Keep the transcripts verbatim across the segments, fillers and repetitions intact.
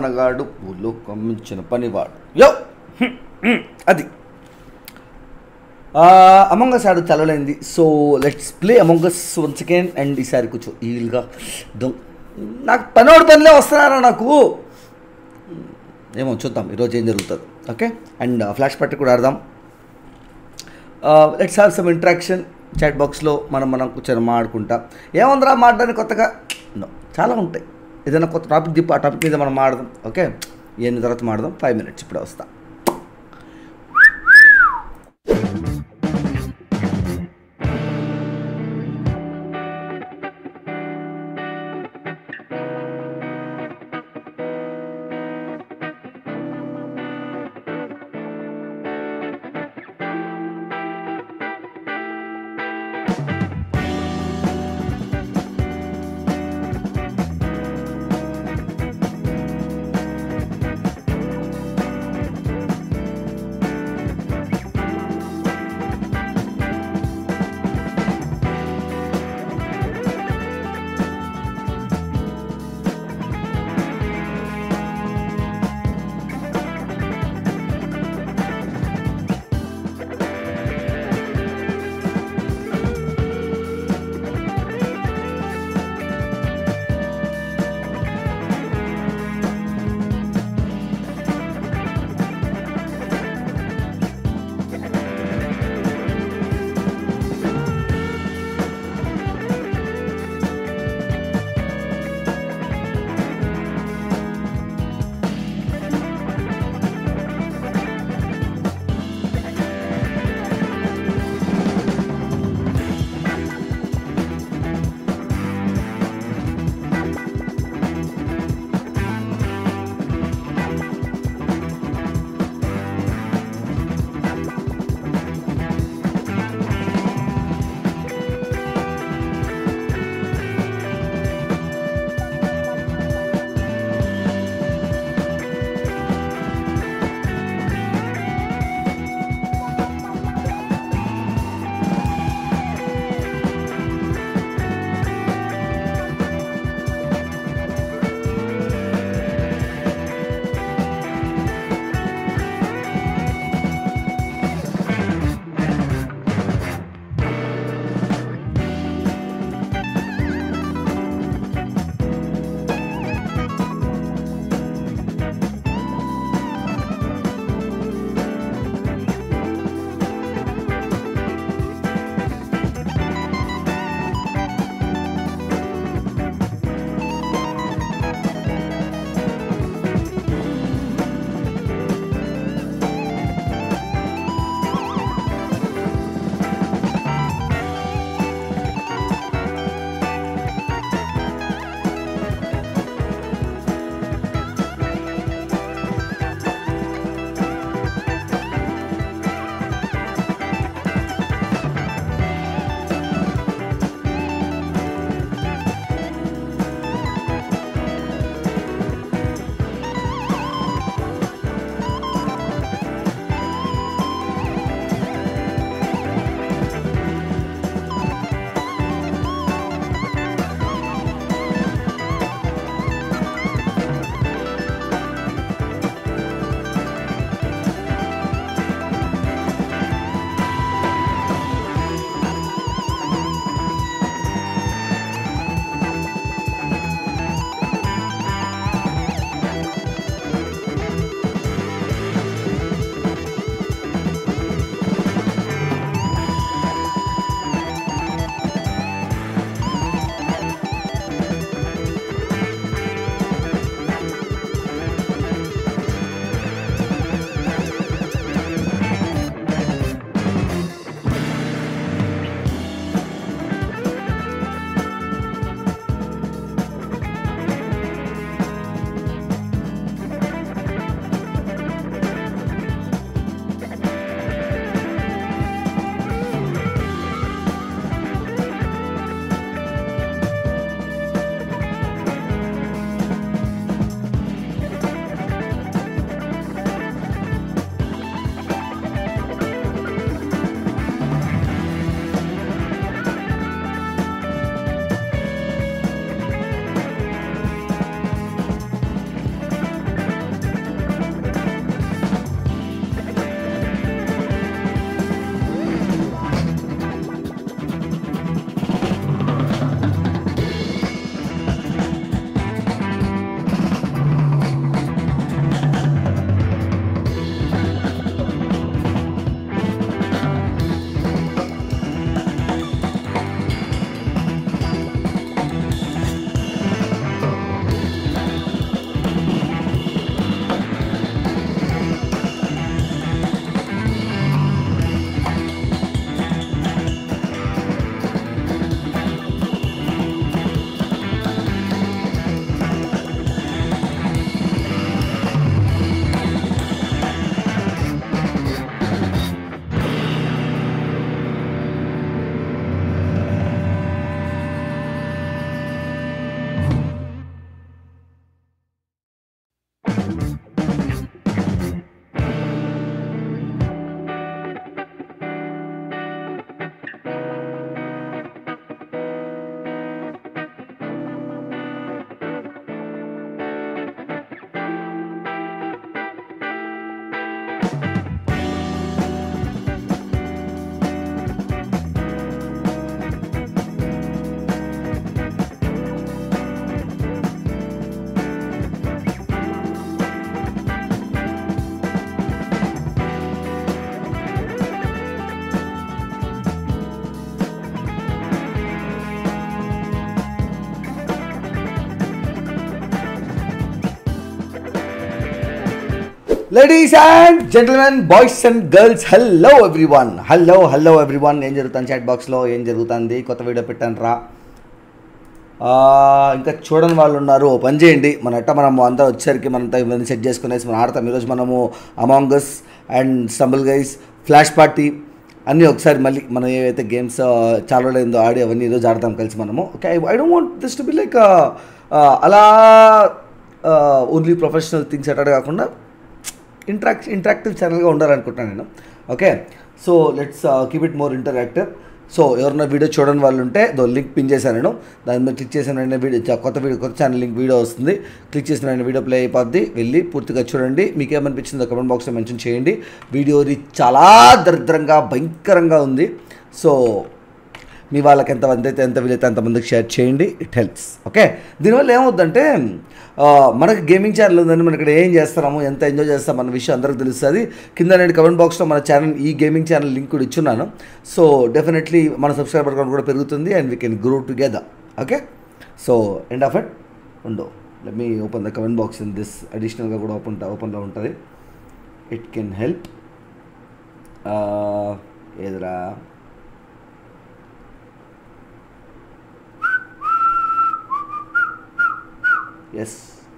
మనగాడు ఊళ్ళో కమ్మించిన పనివాడు యో అది అమంగ్ అస్ ఆడు చల్లలేంది. So let's play Among Us one second. And ఈసారి కూర్చో ఈలుగా దొంగ నాకు పనివాడు పనిలే వస్తున్నారా నాకు ఏమో చూద్దాం ఈరోజు ఏం జరుగుతుంది. ఓకే అండ్ ఫ్లాష్ పట్టి కూడా ఆడదాం. Let's have some interaction chat బాక్స్లో మనం మనం కూర్చొని మాట్లాడుకుంటా. ఏముందిరా మాట్లాడడానికి కొత్తగా నో చాలా ఉంటాయి. ఏదైనా కొత్త టాపిక్ దిప్పు ఆ టాపిక్ మీద మనం మాడదాం. ఓకే ఎన్ని తర్వాత మాడదాం. ఫైవ్ మినిట్స్ ఇప్పుడే వస్తా. Ladies and gentlemen, boys and girls, hello everyone. Hello hello everyone. ఏం జరుగుతుంది చాట్ బాక్స్లో? ఏం జరుగుతుంది? కొత్త వీడియో పెట్టాను రా. ఇంకా చూడని వాళ్ళు ఉన్నారు, పని చేయండి. మన అట్ట మనము అంతా వచ్చేసరికి మనంతా ఇవన్నీ సెట్ చేసుకునేసి మనం ఆడతాం. ఈరోజు మనము Among Us and Stumble Guys, Flash Party అన్నీ ఒకసారి మళ్ళీ మనం ఏవైతే గేమ్స్ చాలా రోజులైందో ఆడి అవన్నీ ఈరోజు ఆడతాం కలిసి మనము. Okay, I don't want this to be like అలా ఓన్లీ ప్రొఫెషనల్ థింగ్స్ అట్లా కాకుండా ఇంటరాక్ట్ ఇంటరాక్టివ్ ఛానల్గా ఉండాలనుకుంటున్నాను నేను. Okay, so let's keep it more interactive. So ఎవరైనా వీడియో చూడని వాళ్ళు ఉంటే దో లింక్ పిన్ చేశాను నేను, దాని మీద క్లిక్ చేసిన వెంటనే వీడియో కొత్త వీడియో కొత్త ఛానల్ లింక్ వీడియో వస్తుంది. క్లిక్ చేసిన వెంటనే వీడియో ప్లే అయిపోద్ది. వెళ్ళి పూర్తిగా చూడండి. మీకు ఏమనిపించిందో కమెంట్ బాక్స్లో మెన్షన్ చేయండి. వీడియో రీచ్ చాలా దరిద్రంగా భయంకరంగా ఉంది. సో మీ వాళ్ళకి ఎంత మంది అయితే ఎంత వీలైతే అంతమందికి షేర్ చేయండి. It helps. ఓకే, దీనివల్ల ఏమవుద్దంటే మనకి గేమింగ్ ఛానల్ ఉందని మనం ఇక్కడ ఏం చేస్తున్నాము, ఎంత ఎంజాయ్ చేస్తాం అన్న విషయం అందరికి తెలుస్తుంది. కింద నేను కమెంట్ బాక్స్లో మన ఛానల్ ఈ గేమింగ్ ఛానల్ లింక్ కూడా ఇచ్చున్నాను. సో డెఫినెట్లీ మన సబ్స్క్రైబర్ కౌంట్ కూడా పెరుగుతుంది and we can grow together. Okay, so end of it ఉండో let me open the comment box in this. అడిషనల్గా కూడా ఓపెన్ ఓపెన్లో ఉంటుంది. It can help. ఏదిరా ఎస్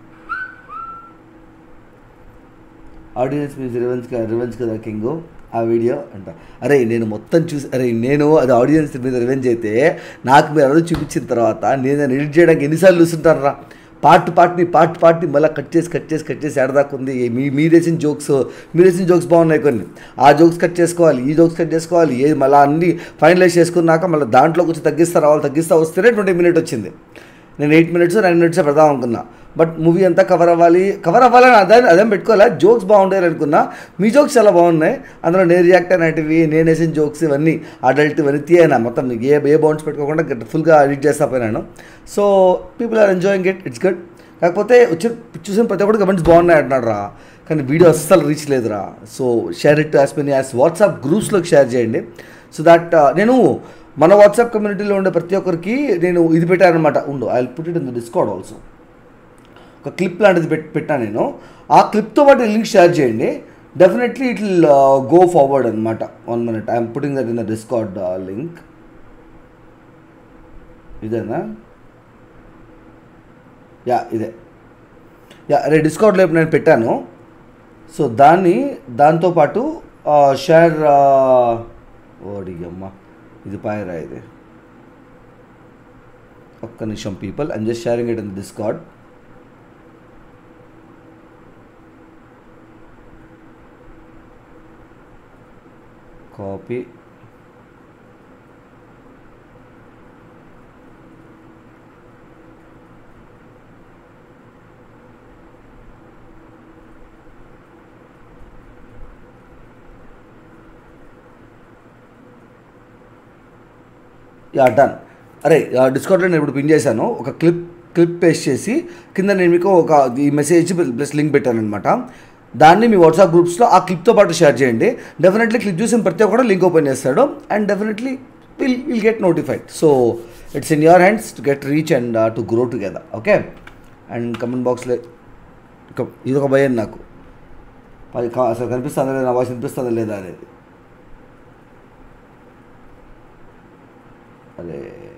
ఆడియన్స్ మీన్స్ రివెంజ్ రివెంజ్ కదా కింగు ఆ వీడియో అంట. అరే నేను మొత్తం చూసి అరే నేను అది ఆడియన్స్ మీద రివెంజ్ అయితే నాకు మీరు అడుగు చూపించిన తర్వాత నేను ఎడిట్ చేయడానికి ఎన్నిసార్లు చూస్తుంటాను రా. పార్ట్ పార్ట్ని పార్ట్ పార్ట్ని మళ్ళీ కట్ చేసి కట్ చేసి కట్ చేసి ఎడదాకుంది. మీ మీరేసిన జోక్స్ మీరేసిన జోక్స్ బాగున్నాయి కొన్ని, ఆ జోక్స్ కట్ చేసుకోవాలి, ఈ జోక్స్ కట్ చేసుకోవాలి, ఏ మళ్ళీ అన్ని ఫైనలైజ్ చేసుకున్నాక మళ్ళీ దాంట్లో కొంచెం తగ్గిస్తా రావాలి. తగ్గిస్తా వస్తేనే ట్వంటీ మినిట్ వచ్చింది. నేను ఎయిట్ మినిట్స్ నైన్ మినిట్స్ పెడదాం అనుకున్నా. బట్ మూవీ అంతా కవర్ అవ్వాలి కవర్ అవ్వాలని అదే అదేం పెట్టుకోవాలి. జోక్స్ బాగుంటాయి అనుకున్నా. మీ జోక్స్ చాలా బాగున్నాయి. అందులో నేను రియాక్ట్ అయినటివి, నేను వేసిన జోక్స్ ఇవన్నీ అడల్ట్ ఇవన్నీ తీయనా మొత్తం ఏ ఏ బౌండ్స్ పెట్టుకోకుండా ఫుల్గా ఎడిట్ చేస్తా పోయినాను. So people are enjoying it. It's good. కాకపోతే వచ్చి చూసిన ప్రతి ఒక్కటి కమెంట్స్ బాగున్నాయి అంటున్నాడు రా, కానీ వీడియో అస్సలు రీచ్ లేదురా. So share it as many as WhatsApp గ్రూప్స్లోకి షేర్ చేయండి. సో దట్ నేను మన వాట్సాప్ కమ్యూనిటీలో ఉండే ప్రతి ఒక్కరికి నేను ఇది పెట్టాను అనమాట. ఉండు, I will put it in the Discord also. ఒక క్లిప్ లాంటిది పెట్టి పెట్టాను నేను. ఆ క్లిప్తో పాటు లింక్ షేర్ చేయండి. Definitely it will go forward అనమాట. One minute, I'm putting that in the Discord link. ఇదేనా? యా ఇదే. యా అరే డిస్కార్డ్లో నేను పెట్టాను. సో దాన్ని దాంతోపాటు షేర్ ఓడిగమ్మ ఇది పాయరా ఇది. ఒక్క నిమిషం people, I'm just sharing it in the Discord. Copy yeah done. అరే డిస్కౌంట్లో నేను ఇప్పుడు పిన్ చేశాను. ఒక క్లిప్ క్లిప్ పేస్ట్ చేసి కింద నేను మీకు ఒక ఈ మెసేజ్ ప్లస్ లింక్ పెట్టాను అనమాట. దాన్ని మీ వాట్సాప్ గ్రూప్స్లో ఆ క్లిప్తో పాటు షేర్ చేయండి. డెఫినెట్లీ క్లిప్ చూసిన ప్రతి ఒక్కరు లింక్ ఓపెన్ చేస్తాడు and definitely will will get notified. So it's in your hands to get reach and to grow together. Okay, and comment బాక్స్లో ఇది ఒక భయం నాకు, అసలు కనిపిస్తుందా లేదా, నా వాయిస్ వినిపిస్తుందా లేదా అనేది. అదే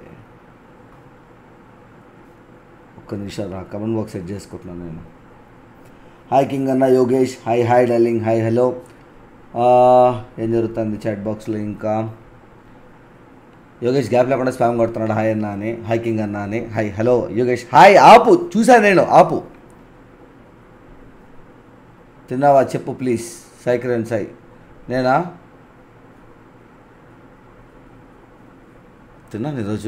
ఒక్క నిమిషం రా, కమెంట్ బాక్స్ సెట్ చేసుకుంటున్నాను నేను. హాయ్ కింగ్ అన్న, Yogesh hi hi darling hi hello. ఏం జరుగుతుంది చాట్ బాక్స్లో? ఇంకా యోగేష్ గ్యాప్ లేకుండా స్పామ్ కొడుతున్నాడు హాయ్ అన్న అని, హాయ్ కింగ్ అన్న అని. Hi hello Yogesh hi. ఆపు, చూశాను నేను, ఆపు. తిన్నావా చెప్పు ప్లీజ్. సాయి కిరణ్ సాయి నేనా తిన్నాను ఈరోజు.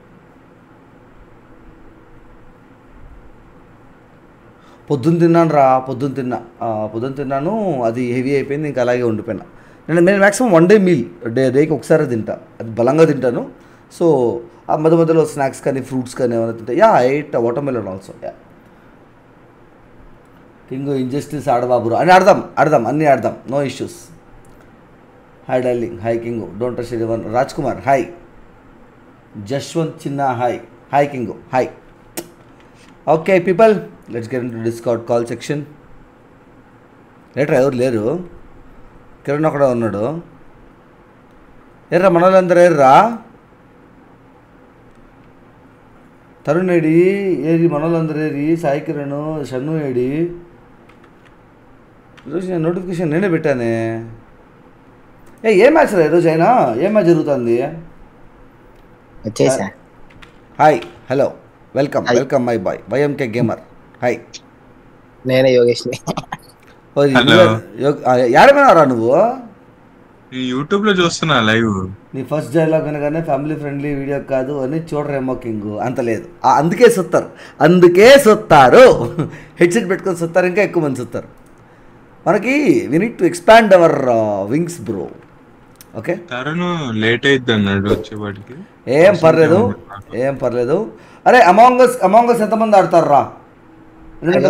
పొద్దున్న తిన్నాను రా, పొద్దున్న తిన్నా పొద్దున్న తిన్నాను. అది హెవీ అయిపోయింది, ఇంకా అలాగే ఉండిపోయినా. నేను నేను maximum one day meal day డేకి ఒకసారి తింటా, అది బలంగా తింటాను. సో ఆ మధ్య మధ్యలో స్నాక్స్ కానీ ఫ్రూట్స్ కానీ ఏమైనా తింటా. Yeah eight watermelon also. Yeah king injustice ఆడబాబురు అని ఆడదాం ఆడదాం అన్నీ ఆడదాం, no issues. Hi darling hi king don't touch anyone. Raj Kumar hi. Jaswanth చిన్న hi. Hi king hi. Okay people, let's get into Discord call section. లేటరా ఎవరు లేరు, కిరణ్ ఒకడే ఉన్నాడు. ఎర్రా మన వాళ్ళందరూ ఎర్రా, తరుణ్ ఏడి ఏది, మన వాళ్ళందరూ ఏది, సాయి కిరణ్, షన్ను ఏడి. ఈరోజు నేను నోటిఫికేషన్ నేనే పెట్టానే. ఏ ఏ మ్యాచ్ రా ఈరోజు అయినా, ఏ మ్యాచ్ జరుగుతుంది? వచ్చేసా. Hi hello welcome welcome my boy YMK gamer. Hi నేనే యోగేష్. యాడమైనారా నువ్వు? యూట్యూబ్ లో చూస్తున్నా లైవ్. నీ ఫస్ట్ డైలాగ్ అనగానే ఫ్యామిలీ ఫ్రెండ్లీ వీడియో కాదు అని చూడరేమో కింగ్, అంత లేదు. అందుకే సుత్తారు, అందుకే సుత్తారు, హెడ్సెట్ పెట్టుకొని సుత్తారు, ఇంకా ఎక్కువ మంది సుత్తారు. మనకి we need to expand our wings bro. Okay Tarun late అయిద్ది అన్నాడు వచ్చేవాడికి. ఏం పర్లేదు ఏం పర్లేదు. అరే అమాంగ్ అస్ అమాంగ్ అస్ ఎంతమంది ఆడతారు రా? ఎందుకంటే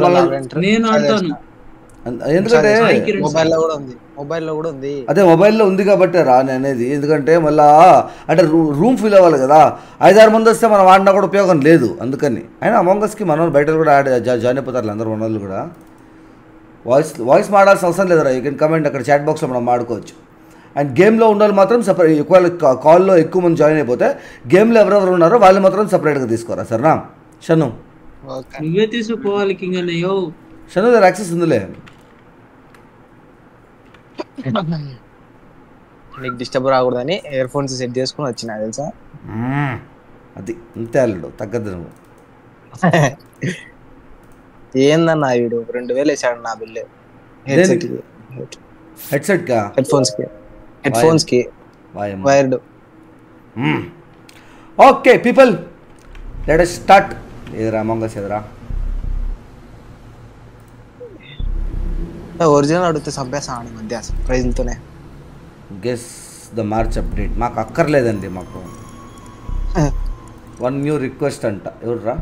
ఎందుకంటే మొబైల్లో కూడా ఉంది, మొబైల్లో కూడా ఉంది. అదే మొబైల్లో ఉంది కాబట్టి రా అనేది. ఎందుకంటే మళ్ళా అంటే రూమ్ ఫిల్ అవ్వాలి కదా, ఐదారు మంది వస్తే మనం ఆడినా కూడా ఉపయోగం లేదు. అందుకని అయినా అమాంగ్ అస్కి మన వాళ్ళు బయట కూడా ఆడ జాయిన్ అయిపోతారు అందరూ మన వాళ్ళు కూడా. వాయిస్ వాయిస్ మాడాల్సిన అవసరం లేదురా, యూ కెన్ కమెంట్ అక్కడ చాట్ బాక్స్లో మనం ఆడుకోవచ్చు. అండ్ గేమ్లో ఉండాలి మాత్రం సపరేట్. ఒకవేళ కాల్లో ఎక్కువ మంది జాయిన్ అయిపోతే గేమ్లో ఎవరెవరు ఉన్నారో వాళ్ళు మాత్రం సపరేట్గా తీసుకోరా సరేనా? షను నువ్వే తీసుకోవాలి కింగ్ అన్నయ్యో. షను దగ్గర యాక్సెస్ ఉందిలే. నీకు డిస్టర్బ్ రాకూడదని ఇయర్ ఫోన్స్ సెట్ చేసుకుని వచ్చినా తెలుసా. అది అంతే అల్లుడు, తగ్గదు నువ్వు. ఏందన్నా వీడు రెండు వేలు వేసాడు నా బిల్లు హెడ్సెట్ కి. హెడ్సెట్ కా? హెడ్ ఫోన్స్ కి, హెడ్ ఫోన్స్ కి wired. Okay people let us start. ఎదురా అమాంగ్ అస్ ఎదురా. ఒరిజినల్ అడిగితే సంపేస్తాను ఈ మధ్య ప్రైజ్లతోనే. గెస్ ద మార్చ్ అప్డేట్ మాకు అక్కర్లేదండి, మాకు వన్ న్యూ రిక్వెస్ట్ అంట. ఎవర్రా?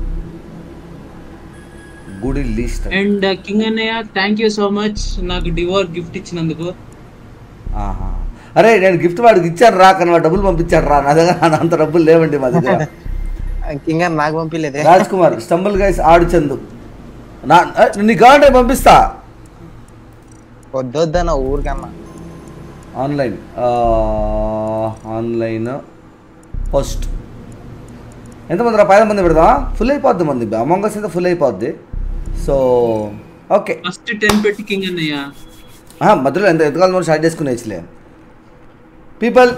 గుడి లీస్ట్. అండ్ కింగ్ అన్నయ్య థ్యాంక్ యూ సో మచ్ నాకు డివోర్ గిఫ్ట్ ఇచ్చినందుకు. ఆహా అరే నేను గిఫ్ట్ వాడికి ఇచ్చాను రా, కానీ వాడు డబ్బులు పంపించాడు రా. నా దగ్గర అంత డబ్బులు లేవండి మా దగ్గర. కింగ్ అని నాకు పంపించలేదే. రాజ్ కుమార్ స్టంబుల్ గైస్ ఆడు చందు నా నీ కావాలంటే పంపిస్తా. వద్దొద్దన్న ఊరికన్నా. ఆన్లైన్ ఆన్లైన్ పోస్ట్ ఎంతమంది రా? పది మంది పెడదామా? ఫుల్ అయిపోద్ది మంది, అమాంగ్ అస్ అయితే ఫుల్ అయిపోద్ది. సో ఓకే ఫస్ట్ టెన్ పెట్టి కింగ్ అన్నయ్య మధ్యలో ఎంత ఎంతకాలం మనం స్టార్ట్ చేసుకునేచ్చులే. People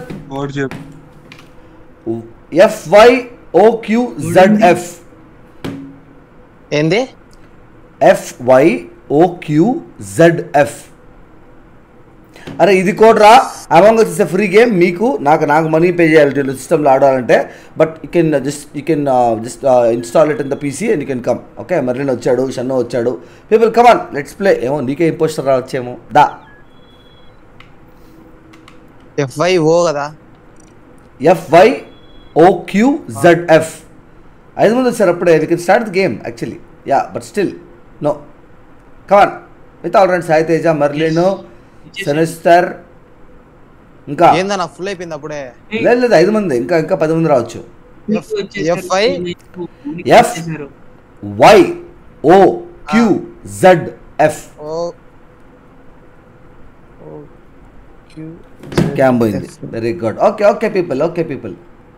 FY OQZF. ఏంది? FY OQZF. అరే ఇది కోడ్ రా. Among Us is free game. మీకు నాకు నాకు మనీ పే చేయాలి సిస్టంలో ఆడాలంటే. But you can just you can just install it in the PC and you can come. Okay Merlin వచ్చాడు, షన్ను వచ్చాడు. People come on let's play. ఏమో నీకే ఇంపోస్టర్ రావచ్చేమో. దా ఎఫ్ఐ ఓ కదా, ఎఫ్వై ఓక్యూజెడ్ఎఫ్. ఐదు మంది వచ్చారు అప్పుడే. We can start the game actually. Yeah but still no. Come on with all friends. Sai Teja, Merlin, సెనెస్టర్, ఇంకా ఏందన్నా ఫుల్ అయిపోయింది అప్పుడే. లేదు లేదు ఐదు మంది, ఇంకా ఇంకా పది మంది రావచ్చు. FI F Y O Q Z F. Cam పోయింది. Very good. Okay okay people okay people.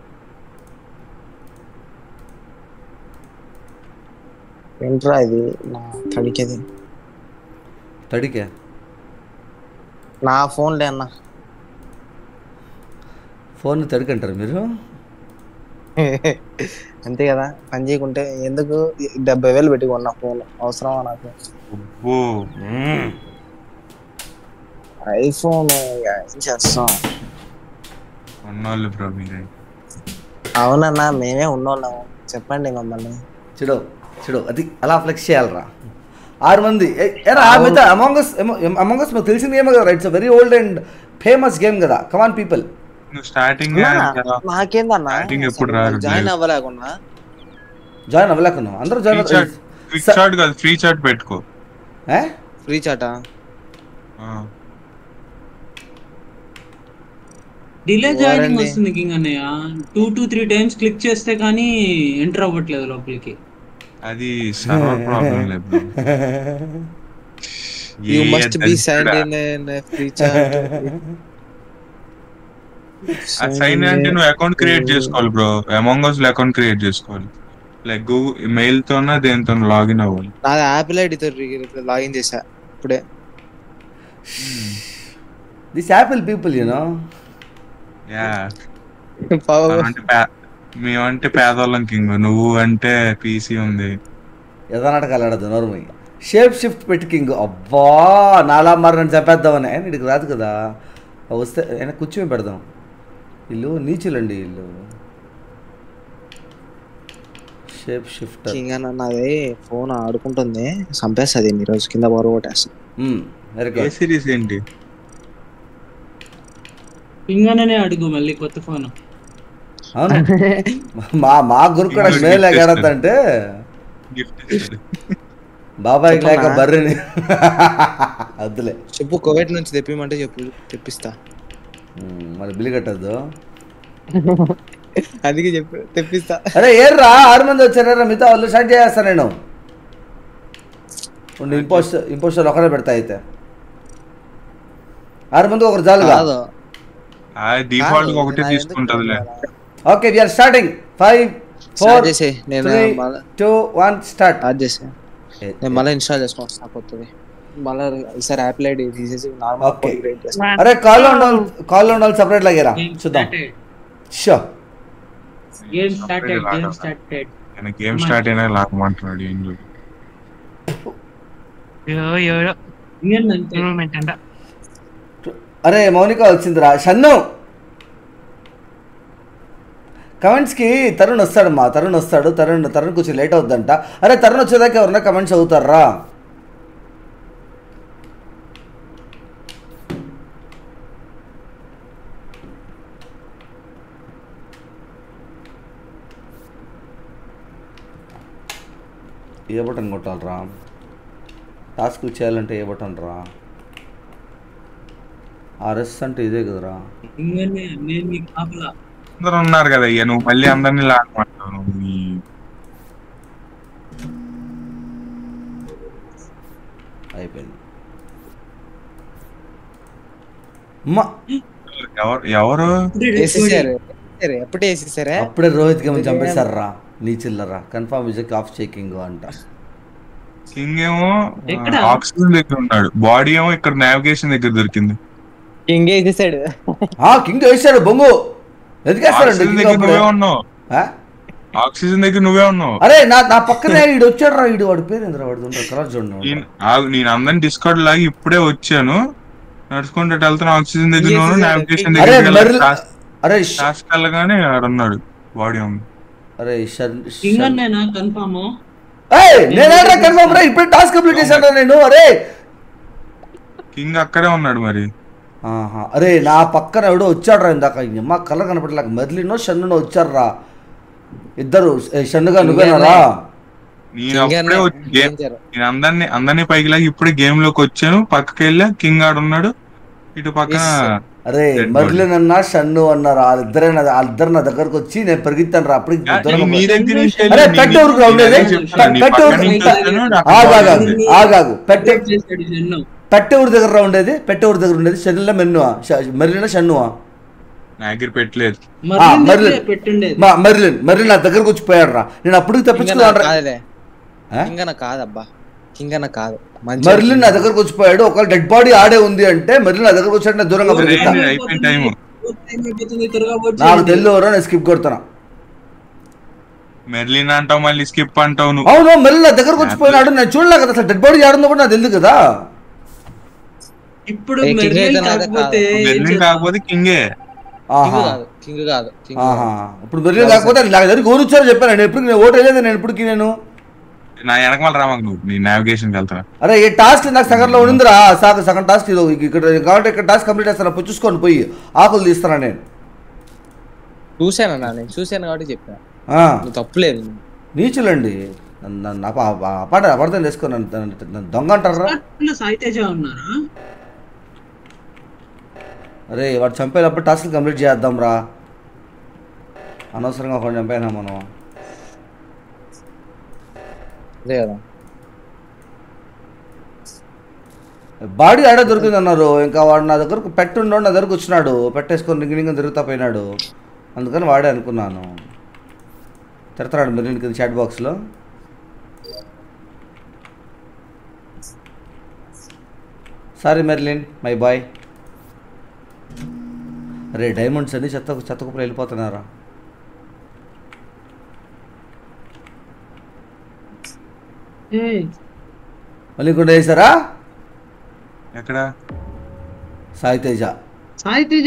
ఏంట్రా ఇది నా తడికేది? తడికే నా ఫోన్లే అన్న. ఫోన్ తడికంటారు మీరు? అంతే కదా, పని చేయకుంటే ఎందుకు డెబ్బై వేలు పెట్టి కొన్నా ఫోన్, అవసరమా నాకు? ఐఫోన్ చేస్తాం. అవునన్నా మేమే ఉన్నోళ్ళము, చెప్పండి మమ్మల్ని. చూడు చూడు అది అలా ఫ్లెక్స్ చేయాలరా. ఆరు మంది ఎరా మిగతా అమాంగ్ అస్ అమాంగ్ అస్ మాకు తెలిసిన గేమ్ కదా. It's very old and famous game కదా. Come on people. స్టార్టింగ్ నాకేందన్నా జాయిన్ అవ్వలేకున్నా జాయిన్ అవ్వలేకున్నా అందరూ జాయిన్ క్విక్ చాట్ కాదు ఫ్రీ చాట్ పెట్టుకో. ఏ ఫ్రీ చాటా? డిలే జాయినింగ్ వస్తుంది కింగ్ అన్నయ్య. Two two three times click చేస్తే కానీ ఎంటర్ అవ్వట్లేదు లోపలికి. అది సర్వర్ ప్రాబ్లం లేదు. You a must be sign దరిద్రుడా. In free chat. ఆ సైన్ అంటే నువ్వు అకౌంట్ క్రియేట్ చేసుకోవాలి బ్రో. అమాంగ్ అస్ లో అకౌంట్ క్రియేట్ చేసుకోవాలి. లైక్ గూగుల్ మెయిల్ తోనా దేనితో లాగిన్ అవ్వాలి. నాది యాపిల్ ఐడితో లాగిన్ చేసా ఇప్పుడే. This Apple people you know. Yeah మేమంటే పేదవాళ్ళం కింగ్, నువ్వు అంటే పీసీ ఉంది. ఎదనాటకు వెళ్ళడదు నోర్మై. షేప్ షిఫ్ట్ పెట్టి కింగ్. అబ్బా నాలా మరి నన్ను చంపేద్దామని. ఆయన ఇక్కడికి రాదు కదా, వస్తే ఆయన కూర్చొని పెడదాం. వీళ్ళు నీచులండి వీళ్ళు. షేప్ షిఫ్ట్ కింగ్ అన్న నాది ఫోన్ ఆడుకుంటుంది, చంపేస్తుంది ఈ రోజు కింద బోర కొట్టేస్తా. ఏ సిరీస్ ఏంటి? ఇంగానే అడుగు మళ్ళీ కొత్త ఫోన్. అవును మా మా గురు కూడా మేలు ఎగడతంటే గిఫ్ట్ బాబాయ్కి లేక బర్రెని వద్దులే చెప్పు. కోవిడ్ నుంచి తెప్పిమంటే చెప్పు, తెప్పిస్తా. మరి బిల్లు కట్టద్దు. అందుకే చెప్పు తెప్పిస్తా. అరే ఏర్రా ఆరు మంది వచ్చారా, మిగతా వాళ్ళు స్టార్ట్ చేస్తా నేను. ఇంపోస్ట్ ఇంపోస్టర్ ఒకరే పెడతా అయితే. ఆరు మంది ఒకరు చాలు కాదు డిఫాల్ట్ ఒకటే తీసుకుంటదిలే. Okay we are starting. Five four నేను టూ వన్ స్టార్ట్. స్టార్ట్ చేసే నేను మళ్ళీ ఇన్స్టాల్ చేసుకొని వస్తా కొత్తది. మళ్ళీ ఈసారి యాపిల్ ఐడి తీసేసి నార్మల్ ఓకే. క్రియేట్ చేస్తా. అరే కాల్ ఉండాలి, కాల్ ఉండాలి సపరేట్ లాగేరా చూద్దాం. So game started game started ఆయన గేమ్ స్టార్ట్ అయినా లాగమంటున్నాడు. ఏం చూడు అరే మౌనిక వచ్చిందిరా. షన్ను కమెంట్స్కి తరుణ్ వస్తాడమ్మా, తరుణ్ వస్తాడు. తరుణ్ తరుణ్ కొంచెం లేట్ అవుద్దంట. అరే తరుణ్ వచ్చేదాకా ఎవరన్నా కమెంట్స్ అవుతారా? ఏ బటన్ కొట్టాలరా? టాస్క్ చేయాలంటే ఏ బటన్ రా? ఆర్ఎస్ అంటే ఇదే కదరా. ఇంగానే నేను నీకు కాపలా. అందరూ ఉన్నారు కదా, ఇక నువ్వు మళ్ళీ అందరినీ లాగమంటావు. నువ్వు అయిపోయింది. ఎవరు ఎవరు వేసేసారు ఎప్పుడే వేసేసారా? అప్పుడే రోహిత్ గేమ్ చంపేశారా నీ చిల్లరా. కన్ఫర్మ్ విజయ్ ఆఫ్ చెకింగ్ అంట. కింగ్ ఏమో ఎక్కడ? ఆక్సిజన్ దగ్గర ఉన్నాడు, బాడీ ఏమో ఇక్కడ నావిగేషన్ దగ్గర దొరికింది. కింగ్ వేసేసాడు. కింగ్ వేసాడు బొంగు. ఆక్సిజన్ దగ్గర నువ్వే ఉన్నావు. ఆక్సిజన్ దగ్గర నువ్వే ఉన్నావు. అరే నా నా పక్కనే ఈడు వచ్చాడు రా. ఈడు వాడి పేరు ఏంద్రా? వాడు కలర్ చూడండి. నేను అందరిని డిస్కౌంట్ లాగి ఇప్పుడే వచ్చాను, నడుచుకుంటూ వెళ్తున్నా. ఆక్సిజన్ దగ్గర నావిగేషన్ అరే దగ్గర అరే టాస్క్ వెళ్ళగానే ఉన్నాడు బాడీ ఉంది. అరే ఇంగానేనా కన్ఫర్మ్? నేనేరా కన్ఫర్మ్ రా. ఇప్పుడు టాస్క్ కంప్లీట్ చేశాను నేను. అరే కింగ్ అక్కడే ఉన్నాడు మరి. అరే నా పక్కన ఎవడో వచ్చాడు రా ఇందాక. మా కలర్ కనపడలేక మెర్లినో షన్నునో వచ్చారు రా ఇద్దరు. షన్నుగా నువ్వేనారా? నేను అప్పుడే గేమ్ నేను అందరినీ అందరినీ పైకి లాగి ఇప్పుడే గేమ్ లోకి వచ్చాను. పక్కకి వెళ్ళా, కింగ్ ఆడు ఉన్నాడు ఇటు పక్కన. అరే మెర్లిన్ అన్నా షన్ను అన్నారు. వాళ్ళిద్దరే వాళ్ళిద్దరు నా దగ్గరకు వచ్చి నేను పెరిగిస్తాను రా. అప్పుడు అరే పెట్టే ఊరికి ఉండేది. పెట్టే ఊరికి ఆగాగు. పెట్టే పెట్టే ఊరి దగ్గర ఉండేది. పెట్టే ఊరి దగ్గర ఉండేది. షన్నులా మెన్నువా? మెర్లినా షన్నువా? నా దగ్గర పెట్టలేదు. మెర్లిన్ మెర్లిన్ నా దగ్గరకు వచ్చి పోయాడు రా. నేను అప్పుడు తప్పించుకున్నాను. కాదబ్బా కింగ్ అన్న కాదు. మెర్లిన్ నా దగ్గరకు వచ్చిపోయాడు. ఒకవేళ డెడ్ బాడీ ఆడే ఉంది అంటే మెర్లిన్ నా దగ్గరకు వచ్చాడు. నేను దూరంగా నాకు తెలియవరో నేను స్కిప్ కొడుతున్నా. మెర్లిన్ అంటావు మళ్ళీ స్కిప్ అంటావు నువ్వు. అవును మెర్లిన్ నా దగ్గరకు వచ్చిపోయినాడు. నేను చూడలే కదా అసలు. డెడ్ బాడీ ఆడుందో కూడా నాకు తెలియదు కదా. ఇప్పుడు మెర్లిన్ కాకపోతే కింగే. ఇప్పుడు మెర్లిన్ కాకపోతే నాకు దగ్గర ఊరు వచ్చారో చెప్పాను. నేను ఎప్పుడు నేను ఓటు వేయలేదు. నేను ఎప్పటికి నేను నా వెనకమాల రామాకు నువ్వు నీ నావిగేషన్కి వెళ్తా. అరే ఈ టాస్క్ నాకు సగంలో ఉందిరా. సాగు సగం టాస్క్ ఇది ఇక్కడ కాబట్టి ఇక్కడ టాస్క్ కంప్లీట్ చేస్తాను. పోయి చూసుకొని పోయి ఆకులు తీస్తాను. నేను చూశానన్నా, నేను చూశాను కాబట్టి చెప్పాను. తప్పులేదు. నీచులండి. అపాట అపార్థం చేసుకున్నాను. దొంగ అంటారా? అరే వాడు చంపేటప్పుడు టాస్క్ కంప్లీట్ చేద్దాం రా. అనవసరంగా ఒకటి చంపైనా మనం. అదే కదా బాడీ ఆడే దొరికింది అన్నారు. ఇంకా వాడు నా దగ్గరకు పెట్టుండో నా దగ్గరకు వచ్చినాడు, పెట్టేసుకొని రింగి రింగి తిరుగుతా పోయినాడు. అందుకని వాడే అనుకున్నాను. తిడతాడు మెర్లిన్ కింద చాట్ బాక్స్లో. Sorry Merlin my boy. అరే డైమండ్స్ అన్ని చెత్త చెత్త కుప్పలు వెళ్ళిపోతున్నారా? మళ్ళీ కూడా వేసారా? ఎక్కడ? సాయి తేజ. సాయి తేజ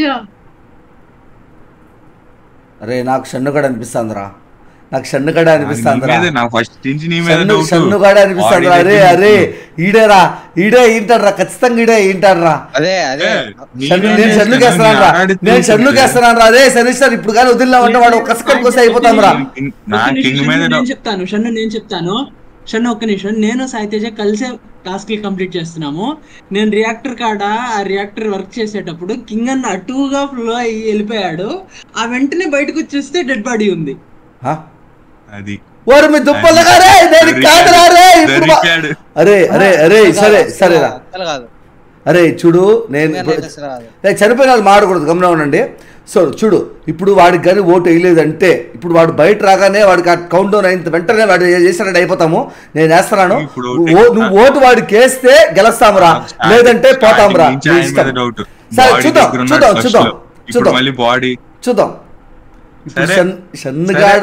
అరే నాకు షన్నుగడ అనిపిస్తుందిరా, నాకు షన్నుగడ అనిపిస్తుందిరా, షన్నుగడ అనిపిస్తుందిరా. అరే అరే ఈడేరా, ఈడే ఏంటాడ్రా, ఖచ్చితంగా ఈడే ఏంటాడ్రా. అదే అదే నేను షన్నుకి వేస్తున్నాను రా, నేను షన్నుకి వేస్తున్నాను రా. అదే సరే ఇప్పుడు కానీ వదిలినామంటే వాడు ఒక్క సెకండ్ కోసం అయిపోతాం రా. నేను చెప్తాను షన్ను, నేను చెప్తాను షన్ను ఒక్క నిమిషం. నేను సాయి తేజ కలిసే టాస్క్ కంప్లీట్ చేస్తున్నాము. నేను రియాక్టర్ కాడ ఆ రియాక్టర్ వర్క్ చేసేటప్పుడు కింగ్ అన్న అటుగా ఫ్లో అయ్యి వెళ్ళిపోయాడు. ఆ వెంటనే బయటకు వచ్చేస్తే డెడ్ బాడీ ఉంది. అది ఓరు మీ దుప్పలుగా రే, నేను కాదురా రే ఇప్పుడు. అరే అరే అరే సరే సరేరా. అరే చూడు, నేను చనిపోయిన వాళ్ళు మాడకూడదు, గమనం ఉండండి. సో చూడు, ఇప్పుడు వాడికి కానీ ఓటు వేయలేదంటే ఇప్పుడు వాడు బయట రాగానే వాడికి ఆ కౌంట్ డౌన్ అయిన వెంటనే వాడు చేసినట్టు అయిపోతాము. నేను వేస్తున్నాను, నువ్వు ఓటు వాడికి వేస్తే గెలుస్తామురా, లేదంటే పోతామురా. సరే చూద్దాం చూద్దాం చూద్దాం చూద్దాం చూద్దాం. షన్నుగాడు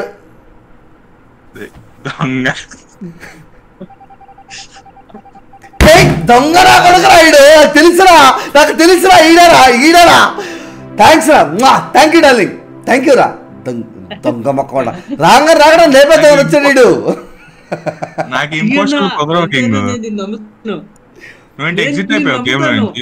దొంగరా కొడుకురా ఈడు, తెలుసురా నాకు తెలుసురా, ఈడరా ఈడరా. థ్యాంక్స్ రా, thank you darling, thank you రా. దొంగ మొక్క రాంగ రాగడం లేకపోతే వచ్చాడు ఈడు. నాకు ఇంపోస్టర్ కుదరవు కింగ్. నువ్వేంటి ఎగ్జిట్ అయిపోయావు గేమ్ లో నుంచి?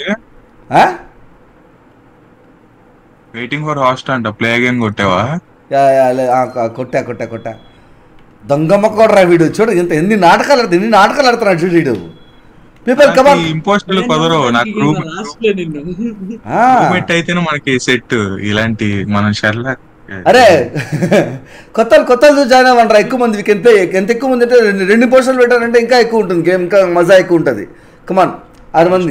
వెయిటింగ్ ఫర్ హాస్ట్ అంట, ప్లే అగైన్ కొట్టావా? కొట్టా కొట్టా కొట్టా. దొంగ మొక్క రా వీడు. చూడు ఇంత ఎన్ని నాటకాలు ఆడుతా, ఎన్ని నాటకాలు ఆడుతున్నాడు చూడు వీడు. People come on. ఇంపోస్టర్లు కుదరవు నాకు. రూమ్మేట్ అయితేనే మనకి సెట్ ఇలాంటి మన షర్లా. అరే కొత్త కొత్త జాయిన్ అవ్వండి, ఎక్కువ మంది ఎంత ఎంత ఎక్కువ మంది అంటే రెండు పోస్టర్లు పెట్టారంటే ఇంకా ఎక్కువ ఉంటుంది గేమ్, ఇంకా మజా ఎక్కువ ఉంటుంది. కమాన్ ఆరు మంది.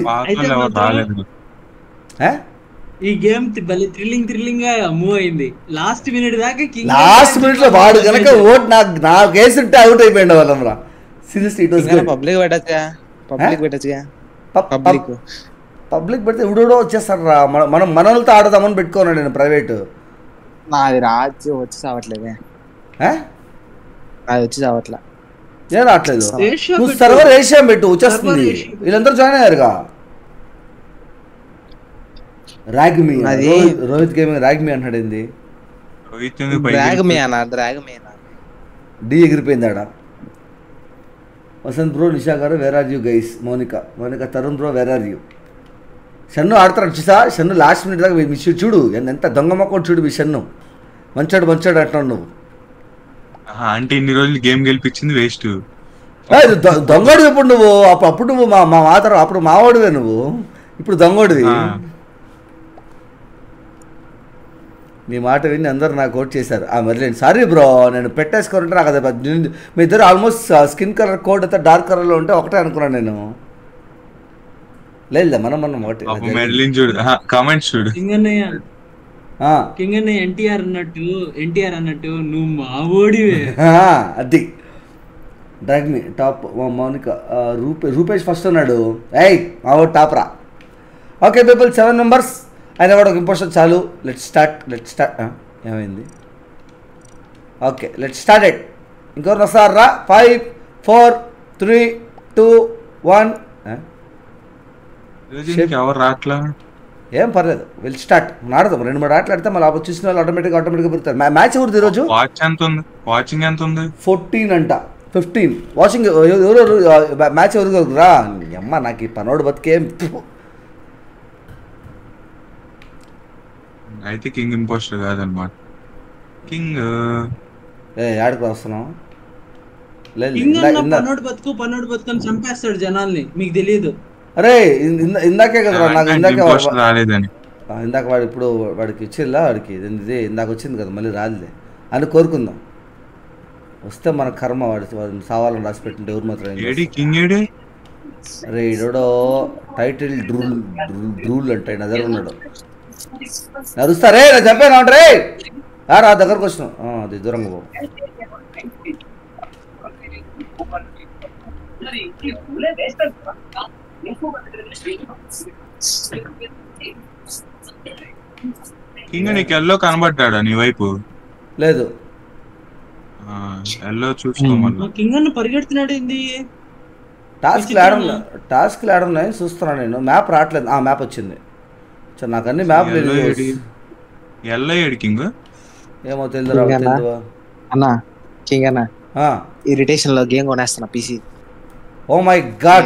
ఈ గేమ్ థ్రిల్లింగ్ థ్రిల్లింగ్ గా మూవ్ అయింది. లాస్ట్ మినిట్ దాకా లాస్ట్ మినిట్ లో వాడు కనుక ఓట్ నాకు నాకు వేసుంటే అవుట్ అయిపోయింది వాళ్ళం రా. Seriously it was good. Public పెట్టచ్చుగా, పబ్లిక్ పెట్టచ్చుగా. పబ్లిక్ పబ్లిక్ పెడితే ఎవడో వచ్చేస్తారు రా. మనం మనలతో ఆడదామని పెట్టుకున్నాడు నేను ప్రైవేట్. నాది రాజు వచ్చి చావట్లేదే, అది వచ్చి చావట్లే. ఏం రావట్లేదు. నువ్వు సర్వర్ ఏషియా పెట్టు, వచ్చేస్తుంది. వీళ్ళందరూ జాయిన్ అయ్యారుగా. రాగ్మి, రోహిత్ గేమింగ్ రాగ్మి అంటాడు. ఏంది డి ఎగిరిపోయింది ఆడ. Vasanth bro, Nisha garu where are you guys. Mounika Mounika Tarun bro where are you. Shannu ఆడతాడు చూసా, షన్ను లాస్ట్ మినిట్ దాకా మిస్ చూడు ఎంత దొంగ మొక్కడు చూడు. మీ షన్ను మంచాడు మంచాడు అంటున్నాడు నువ్వు. అంటే ఇన్ని రోజులు గేమ్ గెలిపించింది వేస్ట్. దొంగడు ఇప్పుడు నువ్వు, అప్పుడు నువ్వు మా మా మాతరు అప్పుడు మావాడివే నువ్వు, ఇప్పుడు దొంగడివి. నీ మాట విని అందరూ నాకు ఓట్ చేశారు. మరి సారీ బ్రో, నేను పెట్టేసుకోవాలంటే నాకు అదే మీ ఇద్దరు ఆల్మోస్ట్ స్కిన్ కలర్ కోడ్ అయితే డార్క్ కలర్లో ఉంటే ఒకటే అనుకున్నాను నేను. లేదు మనం మనం ఒకటి కింగ్ అన్నయ్య ఎన్టీఆర్ అన్నట్టు ఎన్టీఆర్ అన్నట్టు నువ్వు మా ఓడివే. అది డ్రాగ్మి టాప్. మౌనిక రూపే రూపేష్ ఫస్ట్ ఉన్నాడు. ఏయ్ మా ఓడి టాప్ రా. ఓకే పీపుల్, సెవెన్ మెంబర్స్ అయినా కూడా ఒక ఇంపోర్షన్ చాలు. లెట్ స్టార్ట్ లెట్ స్టార్ట్ ఏమైంది? Okay let start it. ఇంకొకరు వస్తారు రా. Five four three two one. ఏం పర్లేదు, వెళ్ళి స్టార్ట్ ఆడదాం. రెండు మూడు ఆటలు ఆడితే మళ్ళీ చూసిన వాళ్ళు ఆటోమేటిక్గా ఆటోమేటిక్గా పెడతారు. మ్యాచ్ ఎవరిది ఈరోజు? వాచింగ్ ఎంత ఉంది? ఫోర్టీన్ అంట, ఫిఫ్టీన్ వాచింగ్. ఎవరెవరు మ్యాచ్ ఎవరు రా? అమ్మ నాకు ఈ పనోడు బతికేం. అయితే కింగ్ ఇంపోస్టర్ కాదన్నమాట. కింగ్ ఏ ఆడికి వస్తున్నాం. పనోడు బతుకు పనోడు బతుకు అని చంపేస్తాడు జనాల్ని, మీకు తెలియదు. అరే ఇందాకే కదా నాకు ఇందాక రాలేదని ఇందాక వాడు ఇప్పుడు వాడికి ఇచ్చిల్లా, వాడికి ఇది ఇందాక వచ్చింది కదా, మళ్ళీ రాదులే అని కోరుకుందాం. వస్తే మన కర్మ, వాడి సావాలని రాసి పెట్టింటే ఎవరు మాత్రం రే ఇడో టైటిల్ డ్రూల్ డ్రూల్ డ్రూల్ అంటే నా దగ్గర ఉన్నాడు. నరుస్తా రే నా చెప్పాను అంటే రే రా దగ్గరకు వచ్చినావు అది దూరంగా పో. కింగ్ నీకు ఎల్లో కనబడ్డాడా నీ వైపు? లేదు ఎల్లో చూసుకోమన్నా. కింగ్ అన్న పరిగెడుతున్నాడు ఏంది? టాస్క్లు ఆడ టాస్క్లు ఆడ ఉన్నాయి చూస్తున్నాను నేను. మ్యాప్ రావట్లేదు. ఆ మ్యాప్ వచ్చింది. సరే నాకు అన్ని మ్యాప్ లేదు. ఎల్లో ఏడు కింగ్ ఏమో తెలియదు రా తెలియదు అన్న. కింగ్ అన్న ఇరిటేషన్ లో గేమ్ కొనేస్తున్నా పీసీ. ఓ మై గాడ్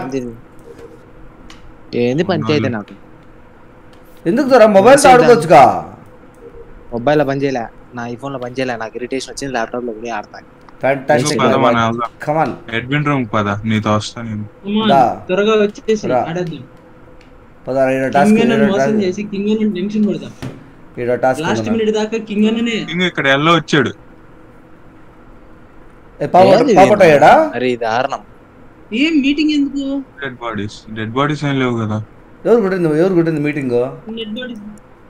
ఏంది పంచాయితీ నాకు. ఎందుకు దూరం మొబైల్ తో ఆడుకోవచ్చుగా. మొబైల్ లో పని చేయలే, నా ఐఫోన్ లో పని చేయలే. నాకు ఇరిటేషన్ వచ్చింది, ల్యాప్టాప్ లో కూడా ఆడతాను. Fantastic come on admin room పద నీతో వస్తా నేను. దా త్వరగా వచ్చేసి ఆడద్దాం. పద ఈడ టాస్క్ కింగ్ అన్న మోసం చేసి కింగ్ అన్న టెన్షన్ పడదాం. ఈడ టాస్క్ లాస్ట్ మినిట్ దాకా కింగ్ అన్ననే. కింగ్ ఇక్కడ ఎల్లో వచ్చాడు. ఏ పాప పాపట అయ్యాడా? అరే ఇది దారుణం. ఏం మీటింగ్ ఎందుకు? డెడ్ బాడీస్ డెడ్ బాడీస్ ఏం లేవు కదా. ఎవరు కొట్టింది ఎవరు కొట్టింది meeting? Dead bodies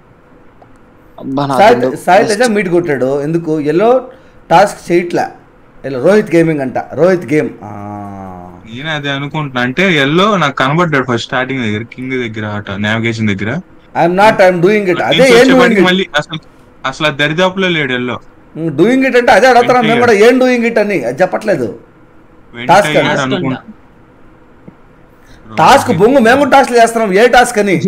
Sai Teja meet కొట్టాడు. ఎందుకు? ఎల్లో టాస్క్ చేయట్లా. ఎల్లో రోహిత్ గేమింగ్ అంట. రోహిత్ గేమ్ నేను అదే అనుకుంటున్నా. అంటే ఎల్లో నాకు కనబడ్డాడు ఫస్ట్ స్టార్టింగ్ దగ్గర, కింగ్ దగ్గర ఆట నావిగేషన్ దగ్గర. I'm not I'm doing it. అదే ఏం డూయింగ్ మళ్ళీ అసలు అసలు దరిదాపులో లేడు ఎల్లో. డూయింగ్ ఇట్ అంటే అదే అడుగుతున్నాం మేము కూడా. ఏం డూయింగ్ ఇట్ అని అది చెప్పట్లేదు. టాస్క్ టాస్క్ బొంగు మేము టాస్క్ చేస్తున్నాం. ఏ టాస్క్ అని?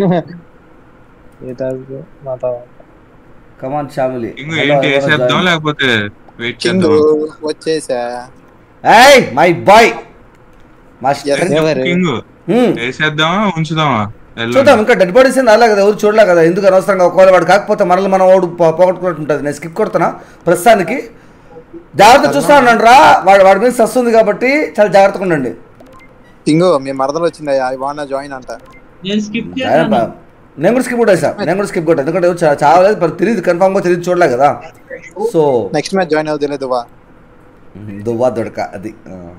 కమాన్ షామిలి లేకపోతే వెయిట్ చేద్దాం. వచ్చేసా ఏయ్ మై బాయ్ కింగ్ వేసేద్దామా ఉంచుదామా? చూద్దాం. ఇంకా డెడ్ బాడీస్ ఏం రాలే కదా, ఎవరు చూడలే కదా. ఎందుకు అనవసరంగా ఒకవేళ వాడు కాకపోతే మనల్ని మనం వాడు పోగొట్టుకున్నట్టుంటుంది. నేను స్కిప్ కొడుతున్నా ప్రస్తుతానికి. జాగ్రత్త చూస్తా ఉండండి రా. వాడు వాడి మీద వస్తుంది కాబట్టి చాలా జాగ్రత్తగా ఉండండి. కింగ్ మీ మరదలు వచ్చింది. ఐ వాంట్ జాయిన్ అంట. నేను స్కిప్ చేశాను. నేను కూడా స్కిప్ కొట్టేసా. నేను కూడా స్కిప్ కొట్టా. ఎందుకంటే ఎవరు చావలేదు, తెలియదు కన్ఫామ్ గా తెలియదు, చూడలే కదా. సో నెక్స్ట్ మ్యాచ్ జాయిన్ అవుతుంది దువ్వా దువ్వా దొడక అది.